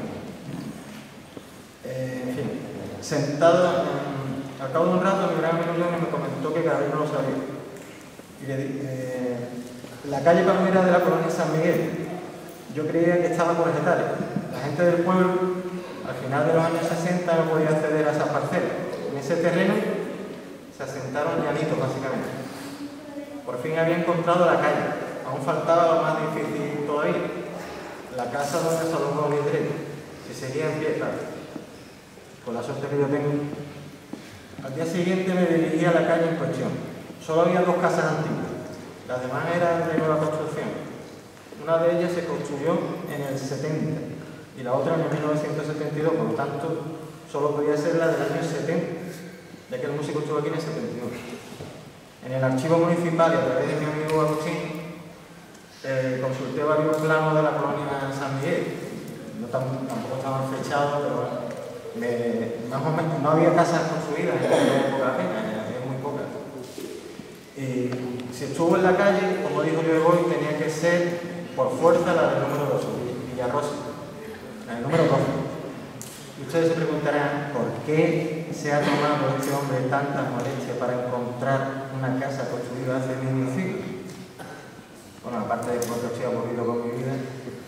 Eh, en fin, sentado en... Al cabo de un rato, mi gran amigo me comentó que Gabriel no lo sabía. Y le dije, eh, la calle Palmera de la colonia San Miguel, yo creía que estaba por Getares. La gente del pueblo, al final de los años sesenta, no podía acceder a esas parcelas. En ese terreno se asentaron llanitos, básicamente. Por fin había encontrado la calle. Aún faltaba lo más difícil todavía. La casa donde se alojó mi derecho. Si seguía en pie, claro. Con la suerte que yo tengo. Al día siguiente me dirigí a la calle en cuestión. Solo había dos casas antiguas. Las demás eran de nueva construcción. Una de ellas se construyó en el setenta y la otra en el mil novecientos setenta y dos, por lo tanto, solo podía ser la del año setenta, ya que el músico estuvo aquí en el setenta y dos. En el archivo municipal y a través de mi amigo Agustín, eh, consulté varios planos de la colonia San Miguel. No tam tampoco estaban fechados, pero bueno. Me, más o menos, no había casas construidas en aquella época apenas, es muy pocas. Y si estuvo en la calle, como dijo yo hoy, tenía que ser por fuerza la del número dos, Villarrosa, el número doce. Y ustedes se preguntarán por qué se ha tomado este hombre tanta molestia para encontrar una casa construida hace medio siglo. Bueno, aparte de que estoy aburrido con mi vida.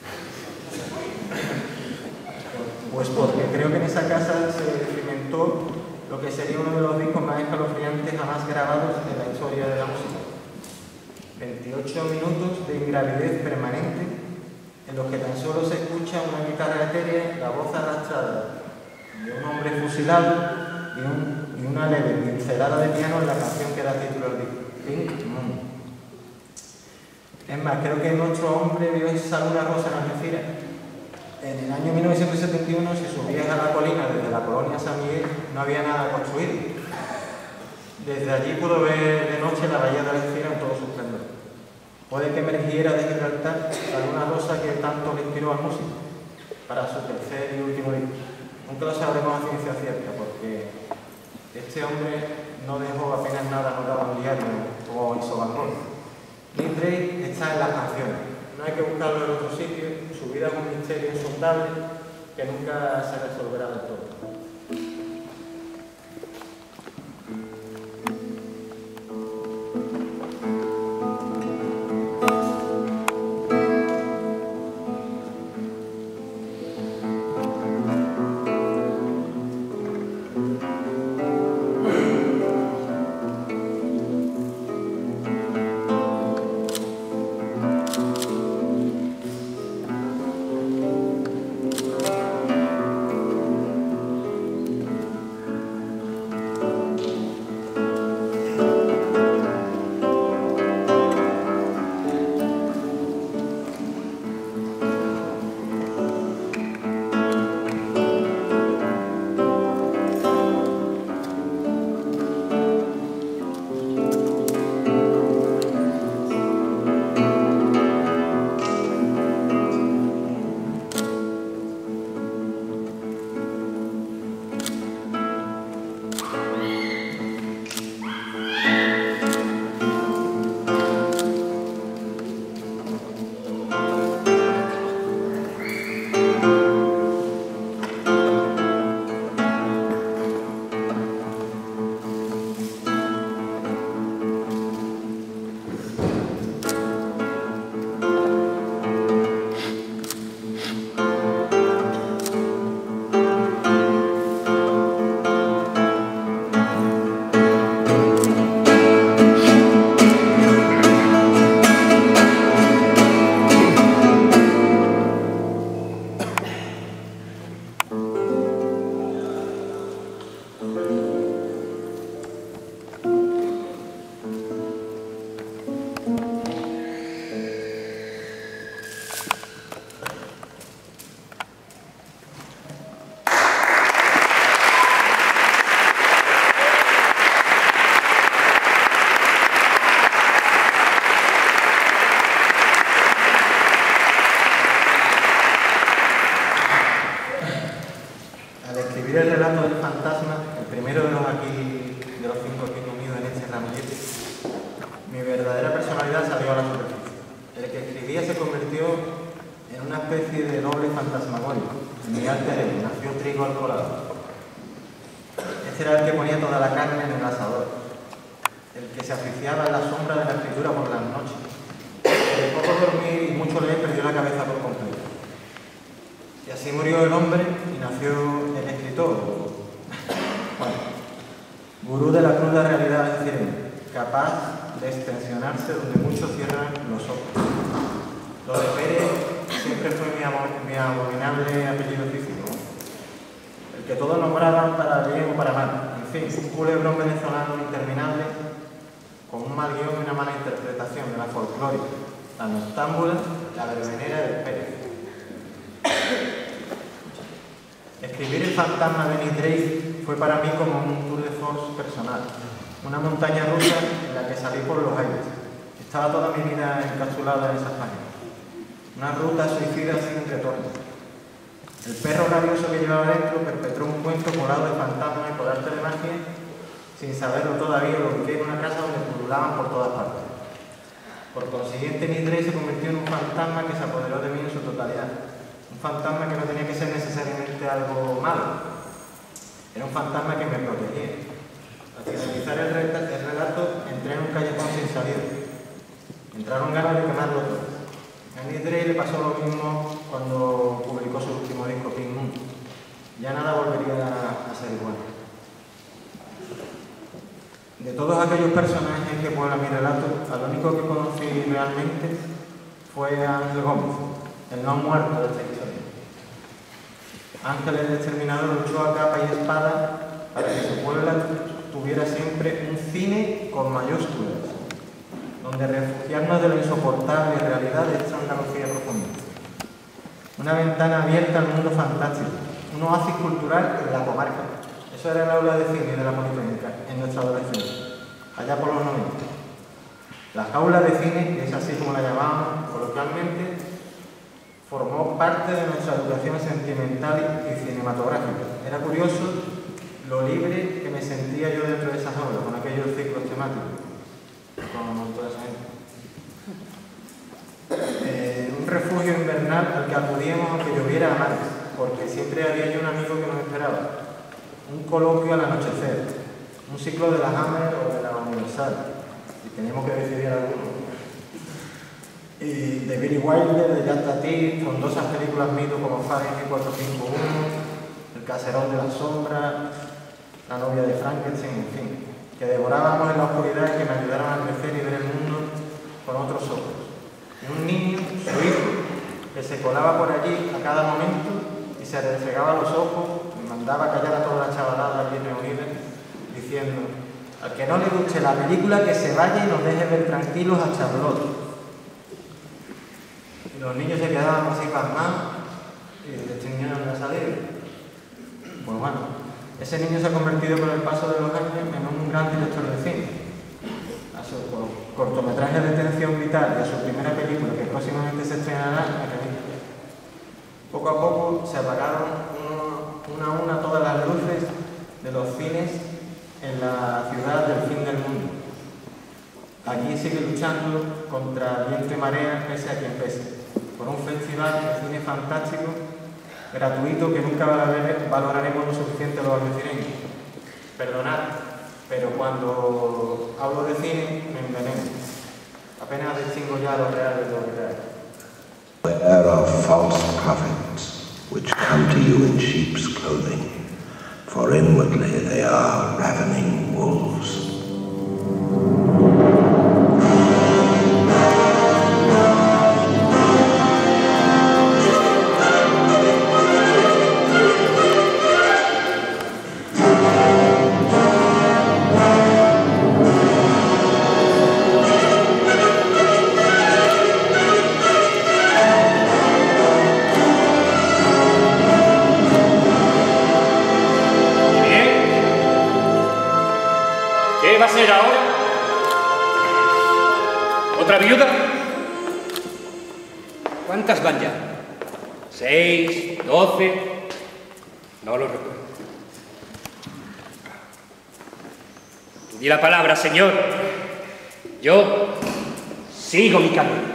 Pues porque creo que en esa casa se cimentó lo que sería uno de los discos más escalofriantes jamás grabados de la dieciocho minutos de ingravidez permanente en los que tan solo se escucha una guitarra etérea, la voz arrastrada de un hombre fusilado y, un, y una leve pincelada de piano en la canción que da título al disco, Pink Moon. Es más, creo que nuestro hombre vio esa luna rosa en Algeciras. En el año mil novecientos setenta y uno, si subías a la colina desde la colonia San Miguel, no había nada construido. Desde allí pudo ver de noche la bahía de Algeciras en todo su esplendor. Puede que emergiera de Gibraltar la luna rosa que tanto le inspiró al músico para su tercer y último disco. Nunca lo sabremos a ciencia cierta, porque este hombre no dejó apenas nada anotado en un diario como hizo Van Gogh. Nick Drake está en las canciones. No hay que buscarlo en otro sitio. Su vida es un misterio insondable que nunca se resolverá del todo. El relato del fantasma, el primero de los aquí, de los cinco aquí unidos en este ramillete, mi verdadera personalidad salió a la superficie. El que escribía se convirtió en una especie de doble fantasmagórico. Mi alter ego nació trigo al colado. Este era el que ponía toda la carne en el asador, el que se aficiaba en la sombra de la escritura por las noches. De poco dormir y mucho leer perdió la cabeza por completo. Y así murió el hombre y nació el escritor, bueno, gurú de la cruda realidad algeriana, capaz de extensionarse donde muchos cierran los ojos. Lo de Pérez siempre fue mi, abo mi abominable apellido físico, el que todos nombraban para bien o para mal. En fin, un culebrón venezolano interminable con un mal guión y una mala interpretación de la folclórica, la noctámbula, la verbenera del Pérez. Escribir El fantasma de Nick Drake fue para mí como un tour de force personal, una montaña rusa en la que salí por los aires. Estaba toda mi vida encapsulada en esas páginas. Una ruta suicida sin retorno. El perro rabioso que llevaba dentro perpetró un cuento colado de fantasmas y por arte de magia, sin saberlo todavía, lo ubiqué en una casa donde pululaban por todas partes. Por consiguiente, Nick Drake se convirtió en un fantasma que se apoderó de mí en su totalidad. Un fantasma que no tenía que ser necesariamente algo malo. Era un fantasma que me protegía. Al finalizar el, el relato, entré en un callejón sin salida. Entraron ganas de quemarlo todo. A Nick Drake le pasó lo mismo cuando publicó su último disco, Pink Moon. Ya nada volvería a ser igual. de todos aquellos personajes que pueblan mi relato, al único que conocí realmente fue a Ángel Gómez, el no muerto de esta historia. Ángel, el exterminador, luchó a capa y espada para que su pueblo tuviera siempre un cine con mayúsculas, donde refugiarnos de la insoportable realidad de esta Andalucía profunda. Una ventana abierta al mundo fantástico, un oasis cultural en la comarca. Eso era el aula de cine de la Politécnica en nuestra adolescencia, allá por los noventa. La jaula de cine, que es así como la llamábamos coloquialmente, formó parte de nuestra educación sentimental y cinematográfica. Era curioso lo libre que me sentía yo dentro de esa jaula, con aquellos ciclos temáticos, con toda esa gente. Eh, un refugio invernal al que acudíamos aunque lloviera a mares, porque siempre había yo un amigo que nos esperaba. Un coloquio al anochecer, un ciclo de la Hammer o de la Universal, y teníamos que decidir alguno. Y de Billy Wilder, de Jacques Tati, frondosas películas mitos como Fahrenheit cuatro cinco uno, El caserón de la sombra, La novia de Frankenstein, en fin, que devorábamos en la oscuridad y que me ayudaron a crecer y ver el mundo con otros ojos. Y un niño, su hijo, que se colaba por allí a cada momento y se restregaba los ojos, me mandaba callar a toda la chavalada allí reunida, diciendo: al que no le guste la película, que se vaya y nos deje ver tranquilos a Charlotte. Y los niños se quedaban así pasmados, y este niño no ha salido. Pues bueno, ese niño se ha convertido con el paso de los años en un gran director de cine. A su cortometraje de Tensión Vital y a su primera película, que próximamente se estrenará, me remito. Poco a poco se apagaron uno, una a una todas las luces de los cines en la ciudad del fin del mundo. Allí sigue luchando contra viento y marea, pese a quien pese, por un festival de cine fantástico, gratuito, que nunca valoraremos lo suficiente los algecireños. Perdonad, pero cuando hablo de cine me enveneno. Apenas distingo ya lo real de lo irreal. Beware of false prophets, which come to you in sheep's clothing, for inwardly they are ravening wolves. ¿Qué va a ser ahora? ¿Otra viuda? ¿Cuántas van ya? ¿Seis? ¿Doce? No lo recuerdo. Di la palabra, señor. Yo sigo mi camino.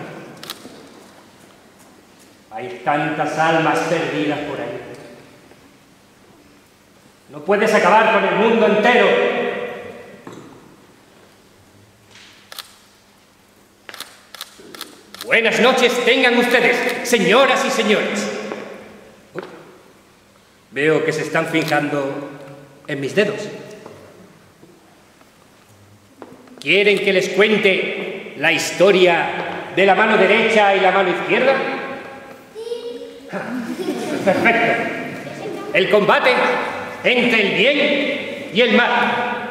Hay tantas almas perdidas por ahí. No puedes acabar con el mundo entero. Buenas noches tengan ustedes, señoras y señores. Veo que se están fijando en mis dedos. ¿Quieren que les cuente la historia de la mano derecha y la mano izquierda? Perfecto. El combate entre el bien y el mal.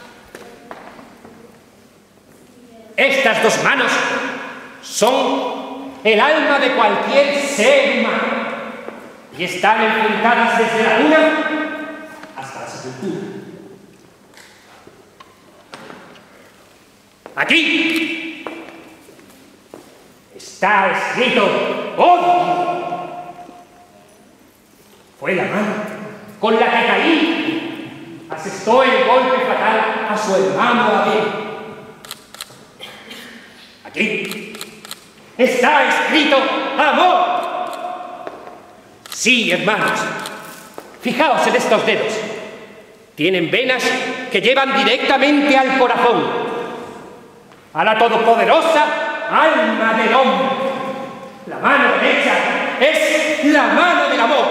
Estas dos manos son el alma de cualquier ser humano y están enfrentadas desde la luna hasta la sepultura. Aquí está escrito odio. Fue la mano con la que Caín asestó el golpe fatal a su hermano Abel. Aquí está escrito amor. Sí, hermanos, fijaos en estos dedos. Tienen venas que llevan directamente al corazón, a la todopoderosa alma del hombre. La mano derecha es la mano del amor.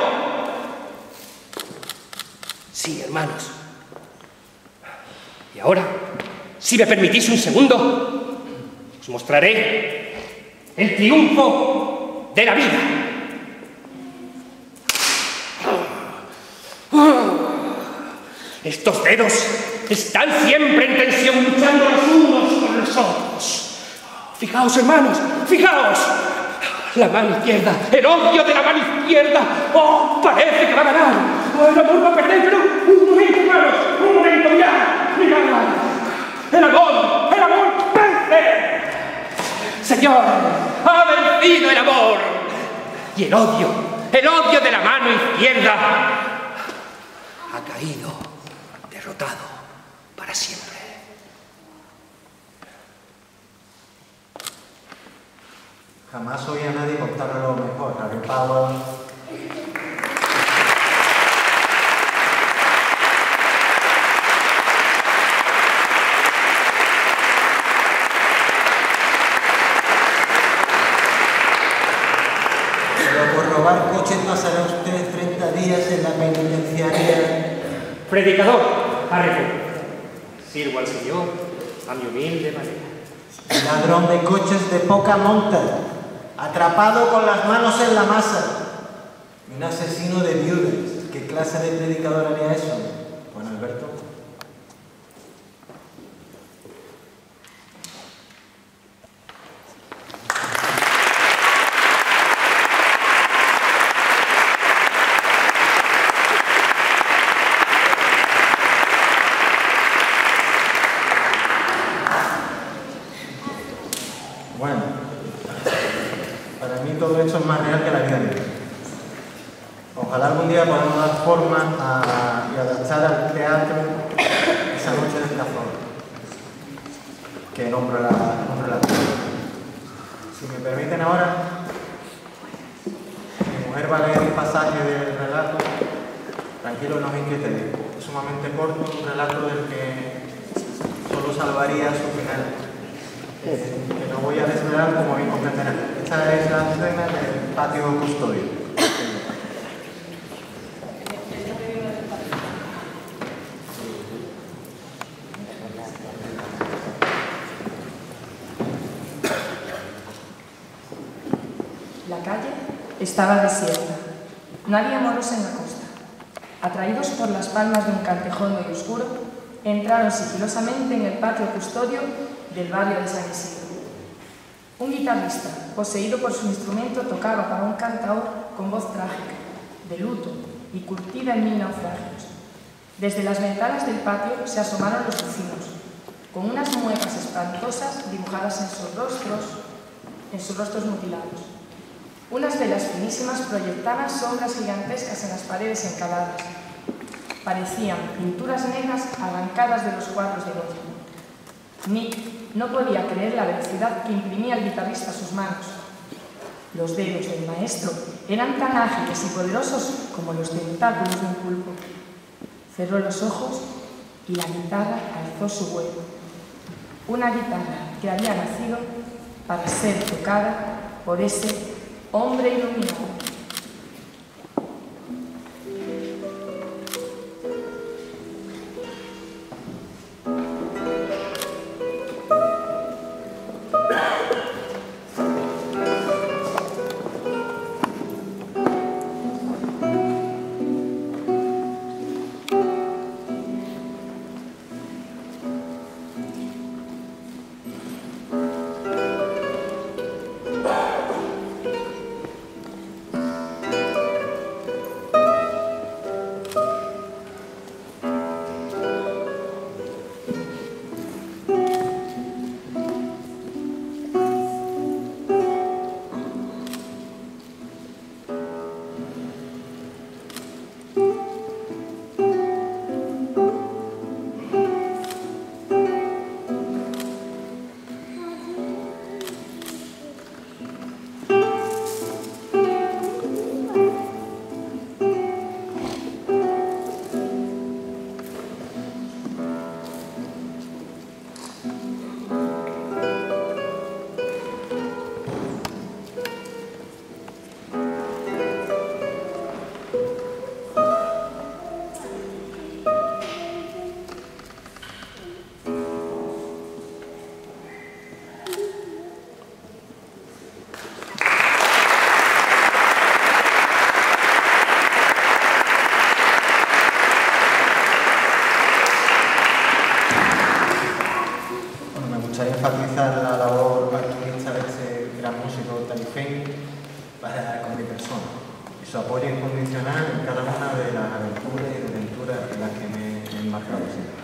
Sí, hermanos. Y ahora Si me permitís un segundo, os mostraré el triunfo de la vida. Estos dedos están siempre en tensión, luchando los unos con los otros. Fijaos, hermanos, fijaos. La mano izquierda, el odio de la mano izquierda. ¡Oh, parece que va a ganar! ¡Oh, el amor va a perder! Pero un momento, hermanos, un momento, mirad, mirad. ¡El amor, el amor vence! Señor, ha vencido el amor. Y el odio, el odio de la mano izquierda ha caído, derrotado para siempre. Jamás oí a nadie contarlo lo mejor. Harry Power. Pero por robar coches pasará usted treinta días en la penitenciaria. Predicador, Harry Power. Sirvo al Señor a mi humilde manera. Ladrón de coches de poca monta. Atrapado con las manos en la masa. Un asesino de viudas. ¿Qué clase de predicador haría eso, Juan Alberto? Bueno, para mí todo esto es más real que la vida misma. Ojalá algún día podamos dar forma a, y adaptar al teatro esa noche de escafón que nombra la, nombra la Si me permiten ahora, mi mujer va a leer un pasaje del relato. Tranquilo, no os inquietéis. Es sumamente corto, un relato del que solo salvaría su final. Eh, que no voy a desvelar como bien comprenderán. Esta es la escena del patio custodio. La calle estaba desierta. No había moros en la costa. Atraídos por las palmas de un cantejón muy oscuro, entraron sigilosamente en el patio custodio del barrio de San Isidro. Un guitarrista, poseído por su instrumento, tocaba para un cantaor con voz trágica, de luto y curtida en mil naufragios. Desde las ventanas del patio se asomaron los vecinos, con unas muecas espantosas dibujadas en sus rostros, en sus rostros mutilados. Unas velas finísimas proyectaban sombras gigantescas en las paredes encaladas. Parecían pinturas negras arrancadas de los cuadros de Goya. Nick no podía creer la velocidad que imprimía el guitarrista a sus manos. Los dedos del maestro eran tan ágiles y poderosos como los tentáculos de un pulpo. Cerró los ojos y la guitarra alzó su vuelo. Una guitarra que había nacido para ser tocada por ese hombre iluminado. apoyo incondicional en cada una de las aventuras y desventuras en las que me he embarcado siempre.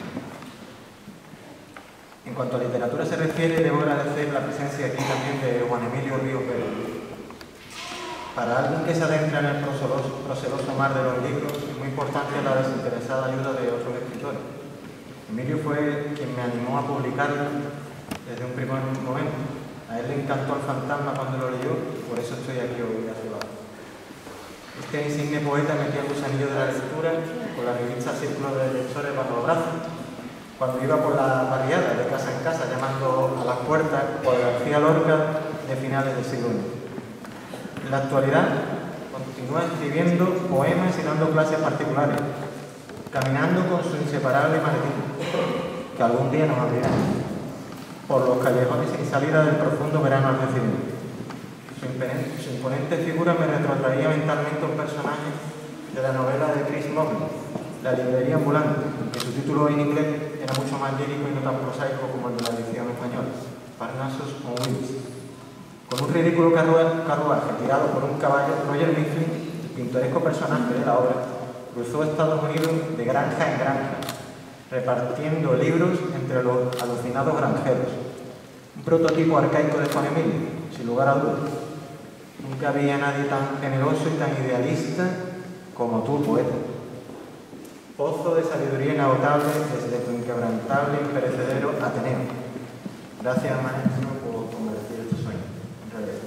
En cuanto a literatura se refiere, debo agradecer la presencia aquí también de Juan Emilio Ríos Vélez. Para alguien que se adentra en el proceloso, proceloso mar de los libros, es muy importante la desinteresada ayuda de otros escritores. Emilio fue quien me animó a publicarlo desde un primer momento. A él le encantó El fantasma cuando lo leyó, y por eso estoy aquí hoy a su lado. Este insigne poeta metía el gusanillo de la lectura con la revista Círculo de Lectores bajo los brazos, cuando iba por la barriada de casa en casa llamando a las puertas por García Lorca de finales del siglo veinte. En la actualidad continúa escribiendo poemas y dando clases particulares, caminando con su inseparable maletín, que algún día nos abrirá, por los callejones sin salida del profundo verano algecireño. Su imponente, su imponente figura me retrotraía mentalmente un personaje de la novela de Chris Morley, La librería ambulante, que su título en inglés era mucho más lírico y no tan prosaico como el de la edición española, Parnassus on Wheels. Con un ridículo carruaje tirado por un caballo, Roger Mifflin, el pintoresco personaje de la obra, cruzó Estados Unidos de granja en granja, repartiendo libros entre los alucinados granjeros. Un prototipo arcaico de Juan Emilio, sin lugar a dudas. Nunca había nadie tan generoso y tan idealista como tú, poeta. Pozo de sabiduría inagotable desde tu inquebrantable y imperecedero Ateneo. Gracias, maestro, por convertir estos sueños en realidad.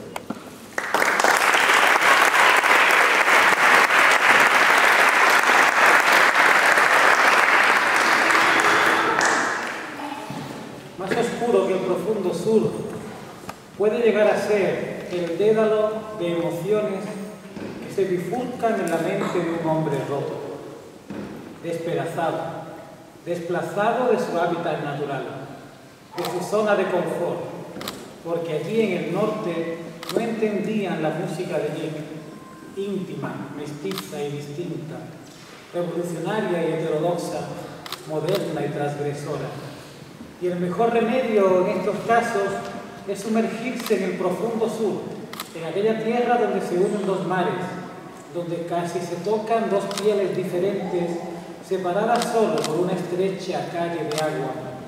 Más oscuro que el profundo sur puede llegar a ser el dédalo de emociones que se bifurcan en la mente de un hombre roto, despedazado, desplazado de su hábitat natural, de su zona de confort, porque allí en el norte no entendían la música de Nick, íntima, mestiza y distinta, revolucionaria y heterodoxa, moderna y transgresora. Y el mejor remedio en estos casos es sumergirse en el profundo sur, en aquella tierra donde se unen dos mares, donde casi se tocan dos pieles diferentes, separadas solo por una estrecha calle de agua.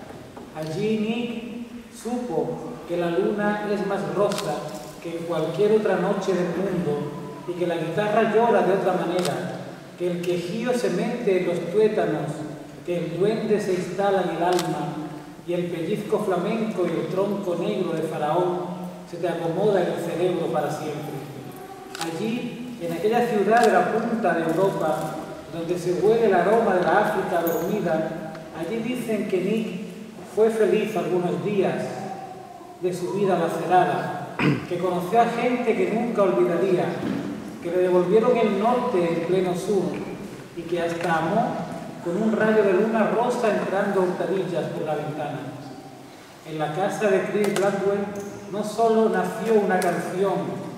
Allí Nick supo que la luna es más rosa que en cualquier otra noche del mundo y que la guitarra llora de otra manera, que el quejío se mete en los tuétanos, que el duende se instala en el alma y el pellizco flamenco y el tronco negro de Faraón se te acomoda en el cerebro para siempre. Allí, en aquella ciudad de la punta de Europa, donde se huele el aroma de la África dormida, allí dicen que Nick fue feliz algunos días de su vida lacerada, que conoció a gente que nunca olvidaría, que le devolvieron el norte en pleno sur y que hasta amó con un rayo de luna rosa entrando hurtadillas por la ventana. En la casa de Chris Blackwell no solo nació una canción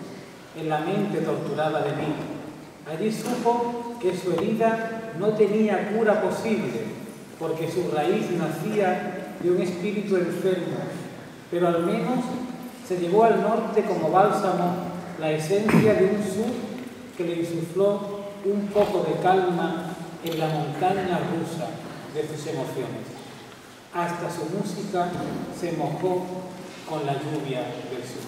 en la mente torturada de Nick, allí supo que su herida no tenía cura posible, porque su raíz nacía de un espíritu enfermo, pero al menos se llevó al norte como bálsamo la esencia de un sur que le insufló un poco de calma en la montaña rusa de sus emociones. Hasta su música se mojó con la lluvia del sur.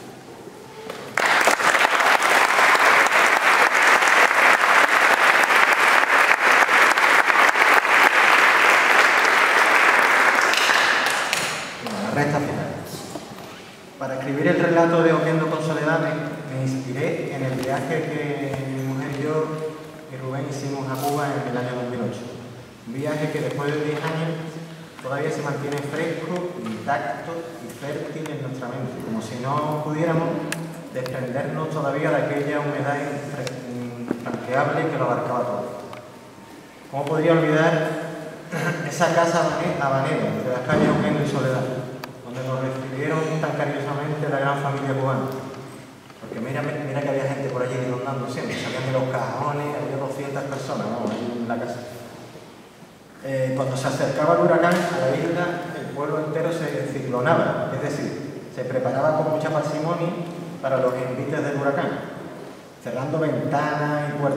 La recta final. Para escribir el relato de Oquendo con Soledad me, me inspiré en el viaje que mi mujer y yo y Rubén hicimos a Cuba en el año dos mil ocho. Un viaje que después de diez años todavía se mantiene fresco, intacto y fértil en nuestra mente, como si no pudiéramos desprendernos todavía de aquella humedad infranqueable que lo abarcaba todo. ¿Cómo podría olvidar esa casa habanera entre las calles Oquendo y Soledad, donde nos recibieron tan cariñosamente la gran familia cubana? Porque mira, mira que había gente por allí rondando siempre, salían de los cajones, había doscientas personas, ¿no?, ahí en la casa. Eh, cuando se acercaba el huracán a la isla, el pueblo entero se ciclonaba, es decir, se preparaba con mucha parsimonia para los envites del huracán, cerrando ventanas y puertas. El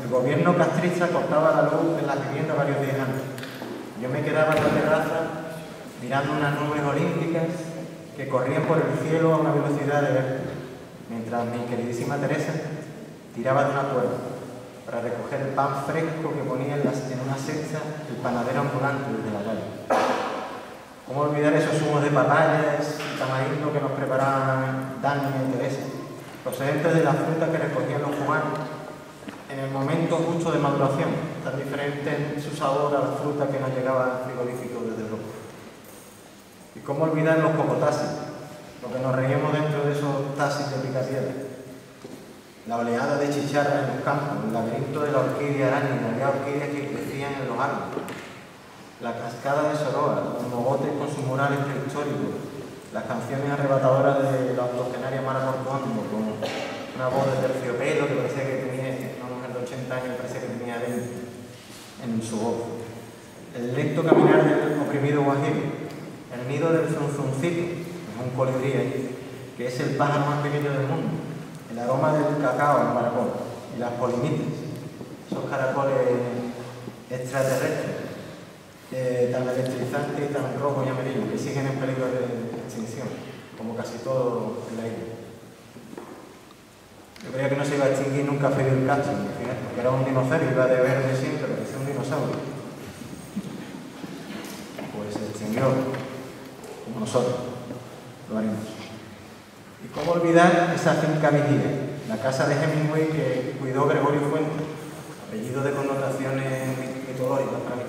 El gobierno castrista cortaba la luz en las viviendas varios días antes. Yo me quedaba en la terraza mirando unas nubes olímpicas que corrían por el cielo a una velocidad de vértigo, mientras mi queridísima Teresa tiraba de una cuerda para recoger el pan fresco que ponía en, las, en una cesta el panadero ambulante desde la calle. ¿Cómo olvidar esos zumos de papayas y tamarindo que nos preparaban Dani y Teresa, procedentes de la fruta que recogían los cubanos en el momento justo de maduración, tan diferente en su sabor a la fruta que nos llegaba al frigorífico desde Europa? ¿Y cómo olvidar los cocotaxis, lo que nos reíamos dentro de esos taxis de picapiedra? La oleada de chicharras en los campos, el laberinto de la orquídea arácnida, había orquídeas que crecían en los árboles, la cascada de Soroa, los mogotes con sus murales prehistóricos, las canciones arrebatadoras de la octogenaria Mara Corcoando, con una voz de terciopelo que parecía que tenía, una mujer de ochenta años, parecía que tenía veinte en su voz. El lento caminar del oprimido guajiro, el nido del zunzuncito, que es un colibrí ahí, que es el pájaro más pequeño del mundo, el aroma del cacao en Maracón, y las polinitas, esos caracoles extraterrestres, eh, tan electrizantes y tan rojos y amarillos, que siguen en peligro de extinción, como casi todo en la isla. Yo creía que no se iba a extinguir nunca Fidel Castro, porque era un dinosaurio, iba de verde siempre, parecía un dinosaurio. Pues se extinguió, como nosotros lo haremos. ¿Y cómo olvidar esa finca vigía, la casa de Hemingway que cuidó Gregorio Fuentes, apellido de connotaciones mitológicas para mí?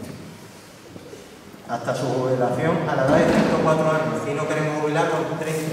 Hasta su jubilación a la edad de ciento cuatro años, y no queremos jubilarnos con treinta.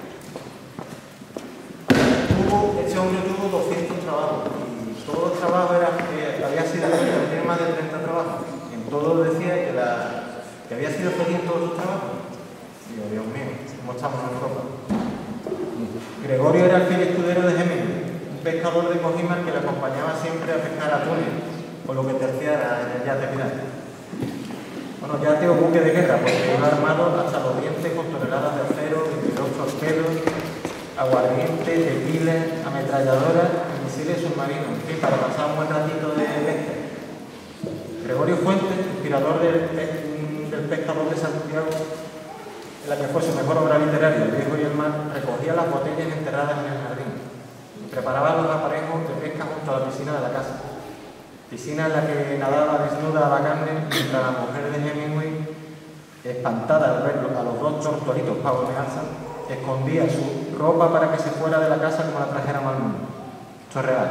Tuvo, este hombre tuvo doscientos trabajos, y todos los trabajos eran, eh, había sido feliz, tenía más de treinta trabajos. En todo decía que, la, que había sido feliz en todos sus trabajos. Digo, Dios mío, ¿cómo estamos en Europa? Gregorio era el fiel escudero de Hemingway, un pescador de Cojimar que le acompañaba siempre a pescar atunes, por lo que terciara en el yate pirata. Bueno, yate o buque de guerra, porque iba armado hasta los dientes con toneladas de acero, veintidós torpedos, aguardiente, tequilas, ametralladoras, misiles submarinos, en fin, para pasar un buen ratito de pesca. Gregorio Fuentes, inspirador del, del pescador de Santiago, en la que fue su mejor obra literaria, El viejo y el mar, recogía las botellas enterradas en el jardín y preparaba los aparejos de pesca junto a la piscina de la casa. Piscina en la que nadaba desnuda a la carne, mientras la mujer de Hemingway, espantada al ver a los dos tortoritos pavonearse, escondía su ropa para que se fuera de la casa como la trajera al mundo. Esto es real.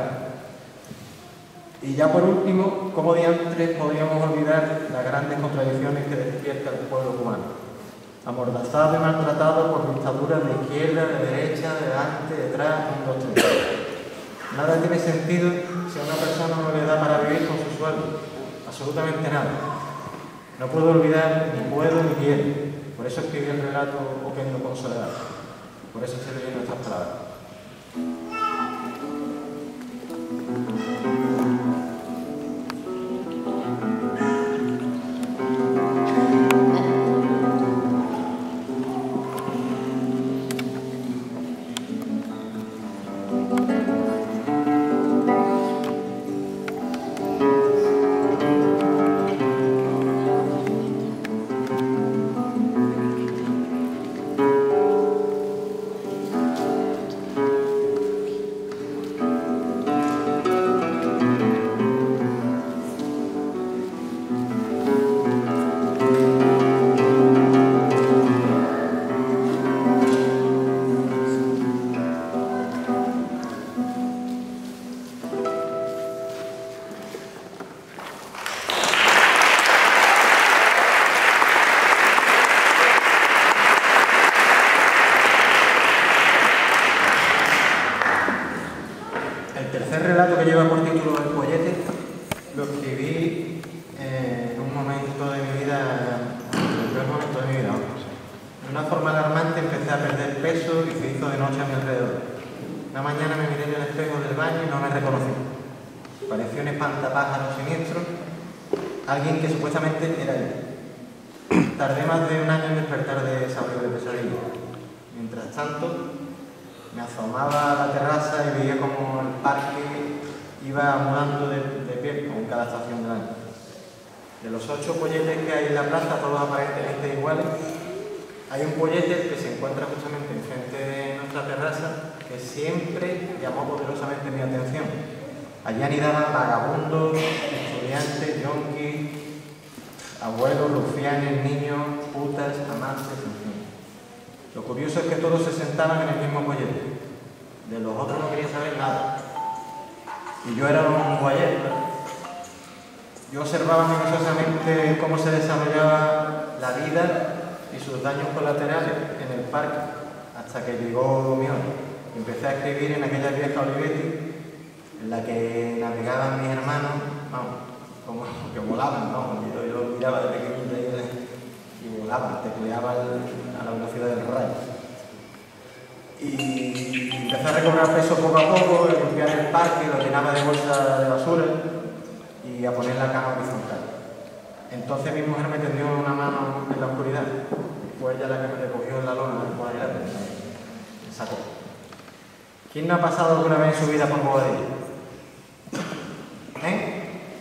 Y ya por último, ¿cómo diantres podríamos olvidar las grandes contradicciones que despierta el pueblo cubano? Amordazado y maltratado por dictaduras de izquierda, de derecha, de delante, detrás, un, dos, tres. Nada tiene sentido si a una persona no le da para vivir con su sueldo. Absolutamente nada. No puedo olvidar, ni puedo, ni quiero. Por eso escribí el relato Oquendo con soledad. Por eso estoy leyendo estas palabras. Alguien que supuestamente era él. Tardé más de un año en despertar de esa horrible pesadilla. Mientras tanto, me asomaba a la terraza y veía como el parque iba mudando de, de pie con cada estación del año. De los ocho polletes que hay en la plaza, todos aparentemente iguales, hay un pollete que se encuentra justamente enfrente de nuestra terraza que siempre llamó poderosamente mi atención. Allí anidaban vagabundos, estudiantes, yonkis, abuelos, rufianes, niños, putas, amantes, en fin. Lo curioso es que todos se sentaban en el mismo pollete. De los otros no quería saber nada. Y yo era un guayer. Yo observaba minuciosamente cómo se desarrollaba la vida y sus daños colaterales en el parque, hasta que llegó mi hora. Empecé a escribir en aquella vieja Olivetti, en la que navegaban mis hermanos, vamos, como que volaban, ¿no? Yo, yo miraba de pequeñito y, y volaban, tecleaban a la velocidad del rayo. Y empecé a recobrar peso poco a poco, a limpiar el parque, lo llenaba de bolsas de basura y a poner la cama horizontal. Entonces mi mujer me tendió una mano en la oscuridad. Fue ella la que me recogió en la lona del cuadrilátero y me sacó. ¿Quién no ha pasado alguna vez en su vida por Bobadilla? ¿Eh?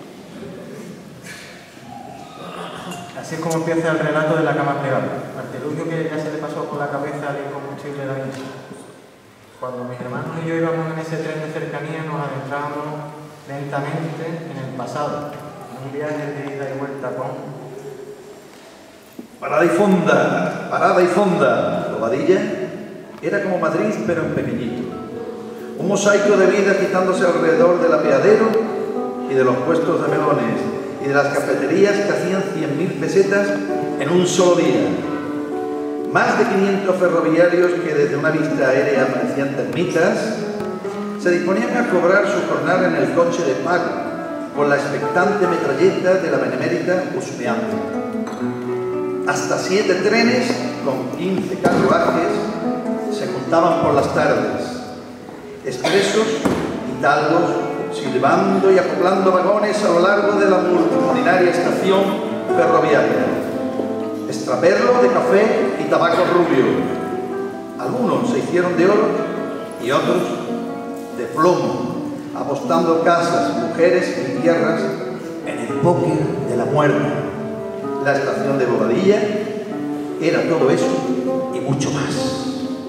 Así es como empieza el relato de la cama plegable. Artilugio que ya se le pasó por la cabeza al incombustible de la vida. Cuando mis hermanos y yo íbamos en ese tren de cercanía, nos adentrábamos lentamente en el pasado, en un viaje de ida y vuelta con... Parada y fonda, parada y fonda. Bobadilla era como Madrid, pero en pequeñito. Un mosaico de vida quitándose alrededor del apeadero y de los puestos de melones y de las cafeterías que hacían cien mil pesetas en un solo día. Más de quinientos ferroviarios que desde una vista aérea parecían termitas se disponían a cobrar su jornada en el coche de pago con la expectante metralleta de la benemérita husmeante. Hasta siete trenes con quince carruajes se juntaban por las tardes, expresos y talgos silbando y acoplando vagones a lo largo de la multitudinaria estación ferroviaria. Extraperlo de café y tabaco rubio. Algunos se hicieron de oro y otros de plomo, apostando casas, mujeres y tierras en el póker de la muerte. La estación de Bobadilla era todo eso y mucho más.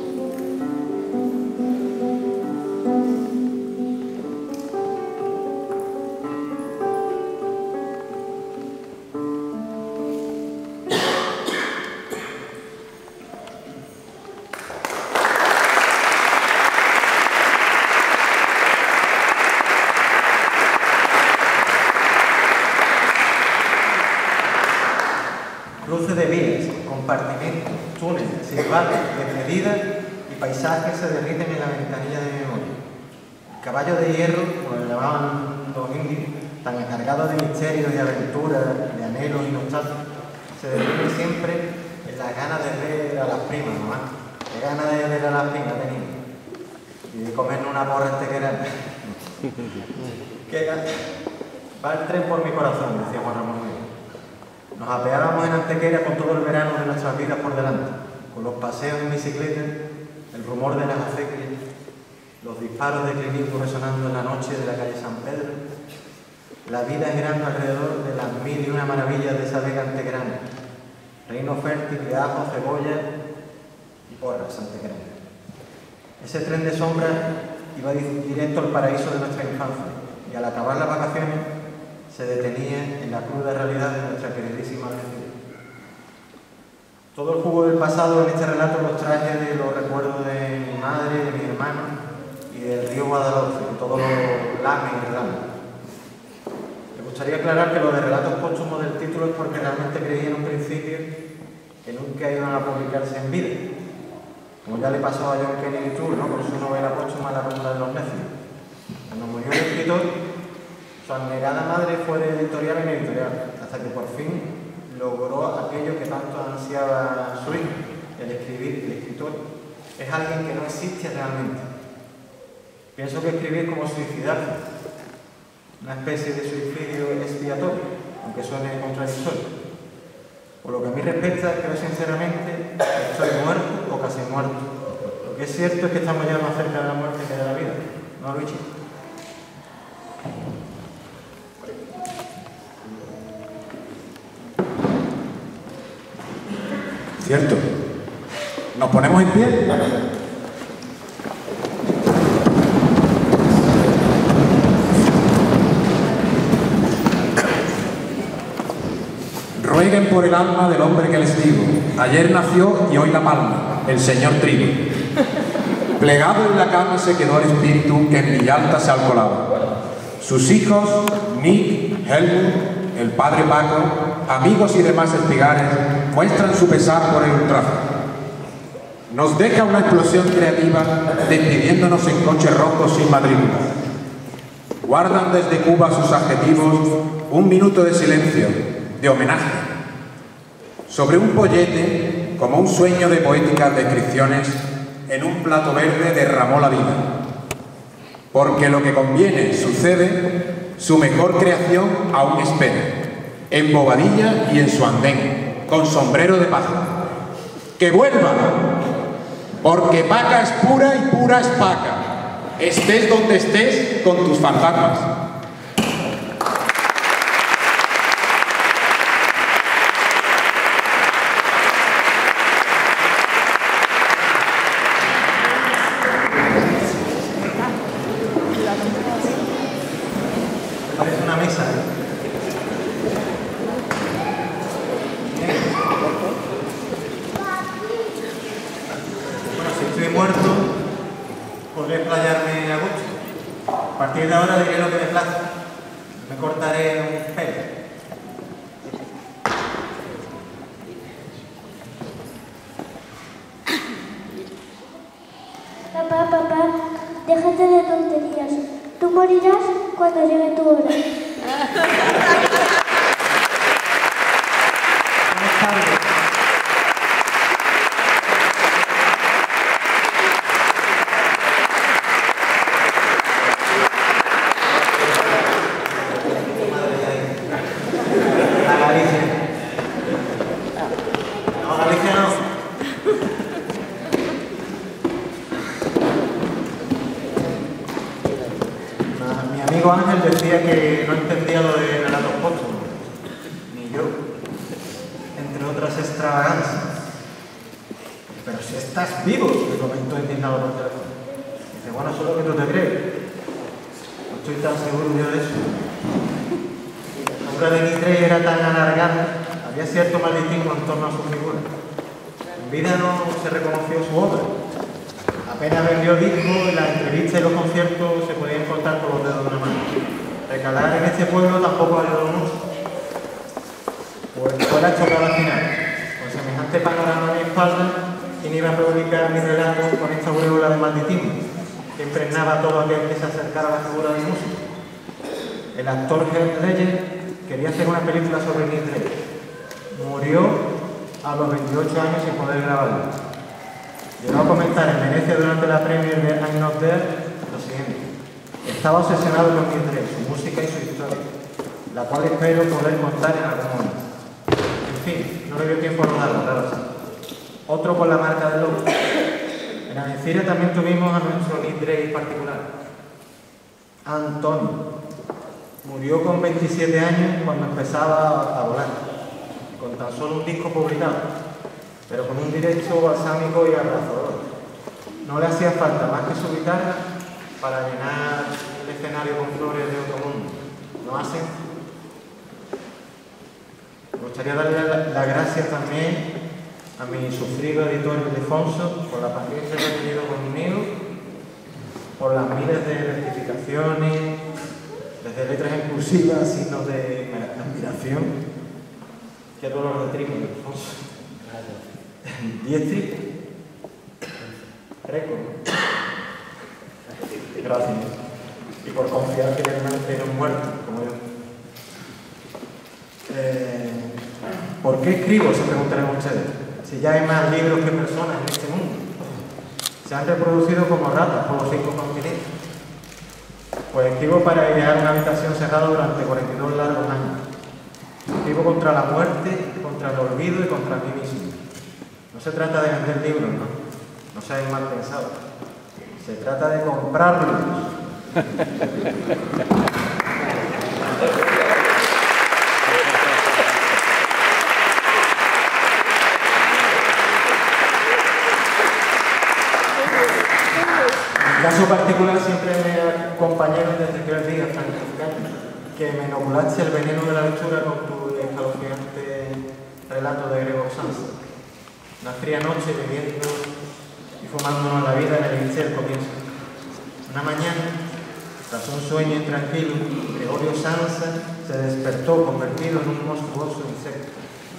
Cruce de vías, compartimentos, túneles, silbatos, despedidas y paisajes se derriten en la ventanilla de mi memoria. El caballo de hierro, como lo llamaban los indios, tan encargado de misterios y aventuras, de anhelos y nostalgia, se detiene siempre en las ganas de ver a las primas, mamá. Qué ganas de ver a las primas tenía. Y de comernos una porra antequerana. Qué ganas. Va el tren por mi corazón, decía Juan Ramón Miguel. Nos apeábamos en Antequera con todo el verano de nuestras vidas por delante, con los paseos en bicicleta, el rumor de las acequias, los disparos de Clinico resonando en la noche de la calle San Pedro, la vida girando alrededor de las mil y una maravillas de esa vega antequerana, reino fértil de ajo, cebolla y porras antequeranas. Ese tren de sombras iba directo al paraíso de nuestra infancia y al acabar las vacaciones se detenía en la cruda realidad de nuestra queridísima vecina. Todo el jugo del pasado en este relato los traje de los recuerdos de mi madre, de mi hermano y del río Guadalhorce, de todos los lames y relames. Me gustaría aclarar que lo de relatos póstumos del título es porque realmente creí en un principio que nunca iban a publicarse en vida, como ya le pasó a John Kennedy Toole, ¿no?, con su novela póstuma La ronda de los necios. Cuando murió el escritor, su abnegada madre fue de editorial en editorial, hasta que por fin logró aquello que tanto ansiaba su hijo, el escribir, el escritor. Es alguien que no existe realmente. Pienso que escribir es como suicidarse, una especie de suicidio expiatorio, aunque suene contradictorio. Por lo que a mí respecta, creo sinceramente que estoy muerto o casi muerto. Lo que es cierto es que estamos ya más cerca de la muerte que de la vida, ¿no, Luigi? Cierto. ¿Nos ponemos en pie? Rueguen por el alma del hombre que les digo. Ayer nació y hoy la palma, el señor Trigo. Plegado en la cama se quedó el espíritu que en Villalta se alcolaba. Sus hijos, Nick, Helmut, el padre Paco, amigos y demás espigares, muestran su pesar por el ultraje. Nos deja una explosión creativa despidiéndonos en coches rojos sin matrícula. Guardan desde Cuba sus adjetivos un minuto de silencio, de homenaje. Sobre un pollete, como un sueño de poéticas descripciones, en un plato verde derramó la vida. Porque lo que conviene sucede, su mejor creación aún espera, en Bobadilla y en su andén, con sombrero de paja. ¡Que vuelva! Porque Paca es pura y pura es Paca. Estés donde estés con tus fantasmas. Parece una mesa, ¿eh? Bueno, si estoy muerto, podré explayarme a gusto. A partir de ahora diré lo que me plazca. Me cortaré un pelo. Papá, papá, déjate de tonterías. Tú morirás cuando llegue tu hora. A Galicia. No, Galicia no. Mi amigo Ángel decía que no entendía lo de relatos póstumos, ni yo, entre otras extravagancias. Pero si estás vivo, le comentó indignado por teléfono. Dice, bueno, eso es lo que tú te crees. No estoy tan seguro yo de eso. La obra de Mitre era tan alargada, había cierto maldistingo en torno a su figura. En vida no se reconoció su obra. Apenas vendió discos, las entrevistas y los conciertos se podían contar con los dedos de una mano. Recalar en este pueblo tampoco ayudó mucho. Pues fue la chocada final. Con semejante panorama a mi espalda, ¿quién iba a publicar mi relato con esta aureola de malditismo que impregnaba todo aquel que se acercara a la figura del músico? El actor Heath Ledger quería hacer una película sobre Nick Drake. Murió a los veintiocho años sin poder grabarla. Llegó a comentar en Venecia durante la premiere de I'm Not There lo siguiente: estaba obsesionado con Nick Drake, su música y su historia, la cual espero poder contar en algún momento. En fin, no le dio tiempo a rodarlo, claro. Otro por la marca del lobo. En Algeciras también tuvimos a nuestro Nick Drake particular, Antonio. Murió con veintisiete años cuando empezaba a volar, con tan solo un disco publicado, pero con un directo balsámico y abrazador. No le hacía falta más que su guitarra para llenar el escenario con flores de otro mundo. ¿No hacen? Me gustaría darle las la gracias también a mi sufrido editor Ildefonso por la paciencia que ha tenido conmigo, por las miles de rectificaciones, desde letras inclusivas, signos de admiración. Qué dolor de trigo, Ildefonso. Diestri. Récord. Gracias. Y por confiar que tiene un muerto, como yo. Eh, ¿Por qué escribo? Se preguntarán ustedes. Si ya hay más libros que personas en este mundo. Se han reproducido como ratas por los cinco continentes. Pues escribo para idear una habitación cerrada durante cuarenta y dos largos años. Escribo contra la muerte, contra el olvido y contra mí mismo. No se trata de vender libros, ¿no? No seáis mal pensados. Se trata de comprarlos. En mi caso particular siempre me acompañaron desde que les dije, que me inoculaste el veneno de la lectura con tu escalofriante relato de Gregor Samsa. Una fría noche bebiendo y fumándonos la vida en el inicio del comienzo. Una mañana, tras un sueño intranquilo, Gregorio Samsa se despertó convertido en un monstruoso insecto.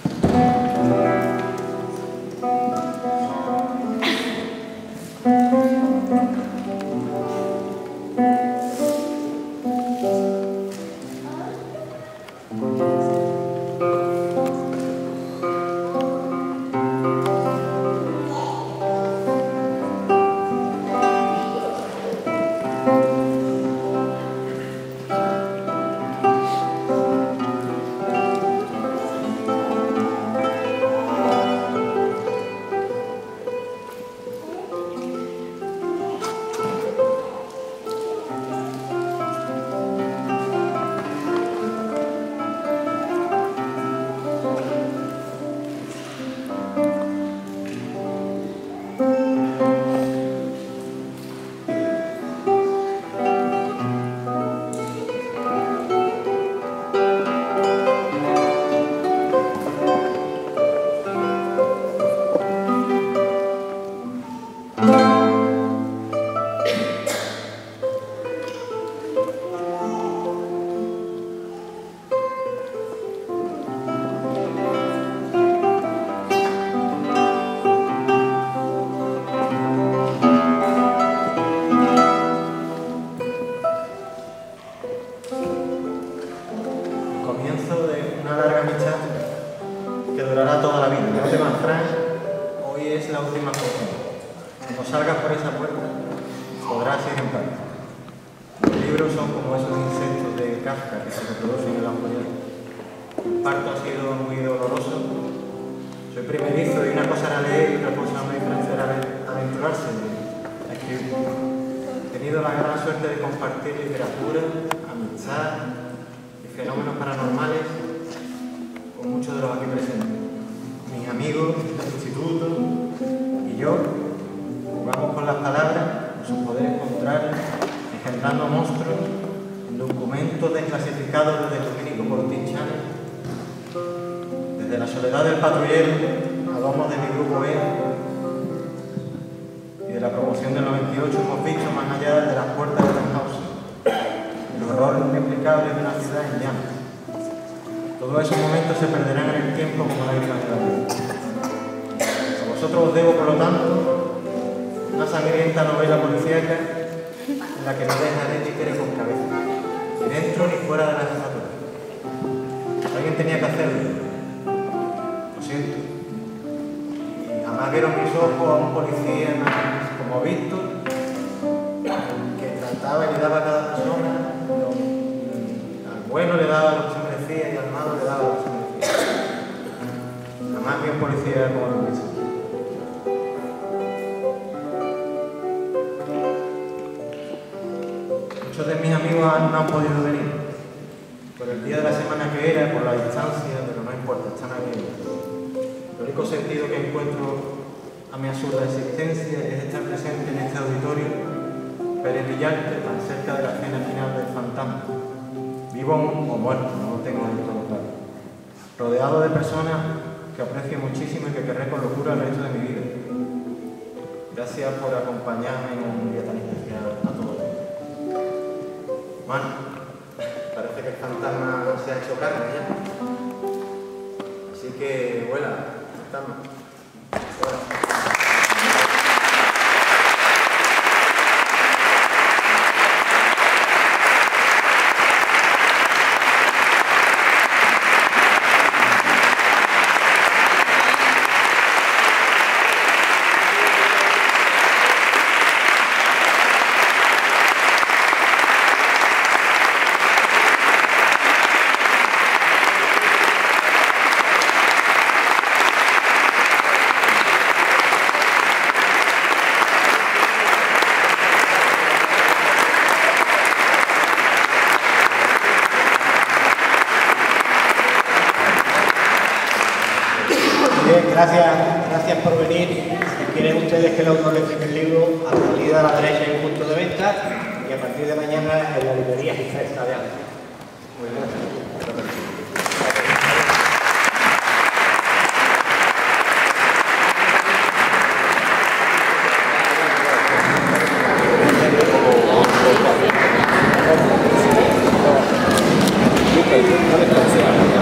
Rodeado de personas que aprecio muchísimo y que querré con locura el resto de mi vida. Gracias por acompañarme en un día tan especial a todos. Bueno, parece que el fantasma se ha hecho carne ya. Así que vuela, fantasma. Vuela. Gracias, gracias por venir. Si quieren ustedes que los no les deje el libro, a la salida de la derecha hay un punto de venta y a partir de mañana en la librería Gifesta de Arte. Muy bien. No le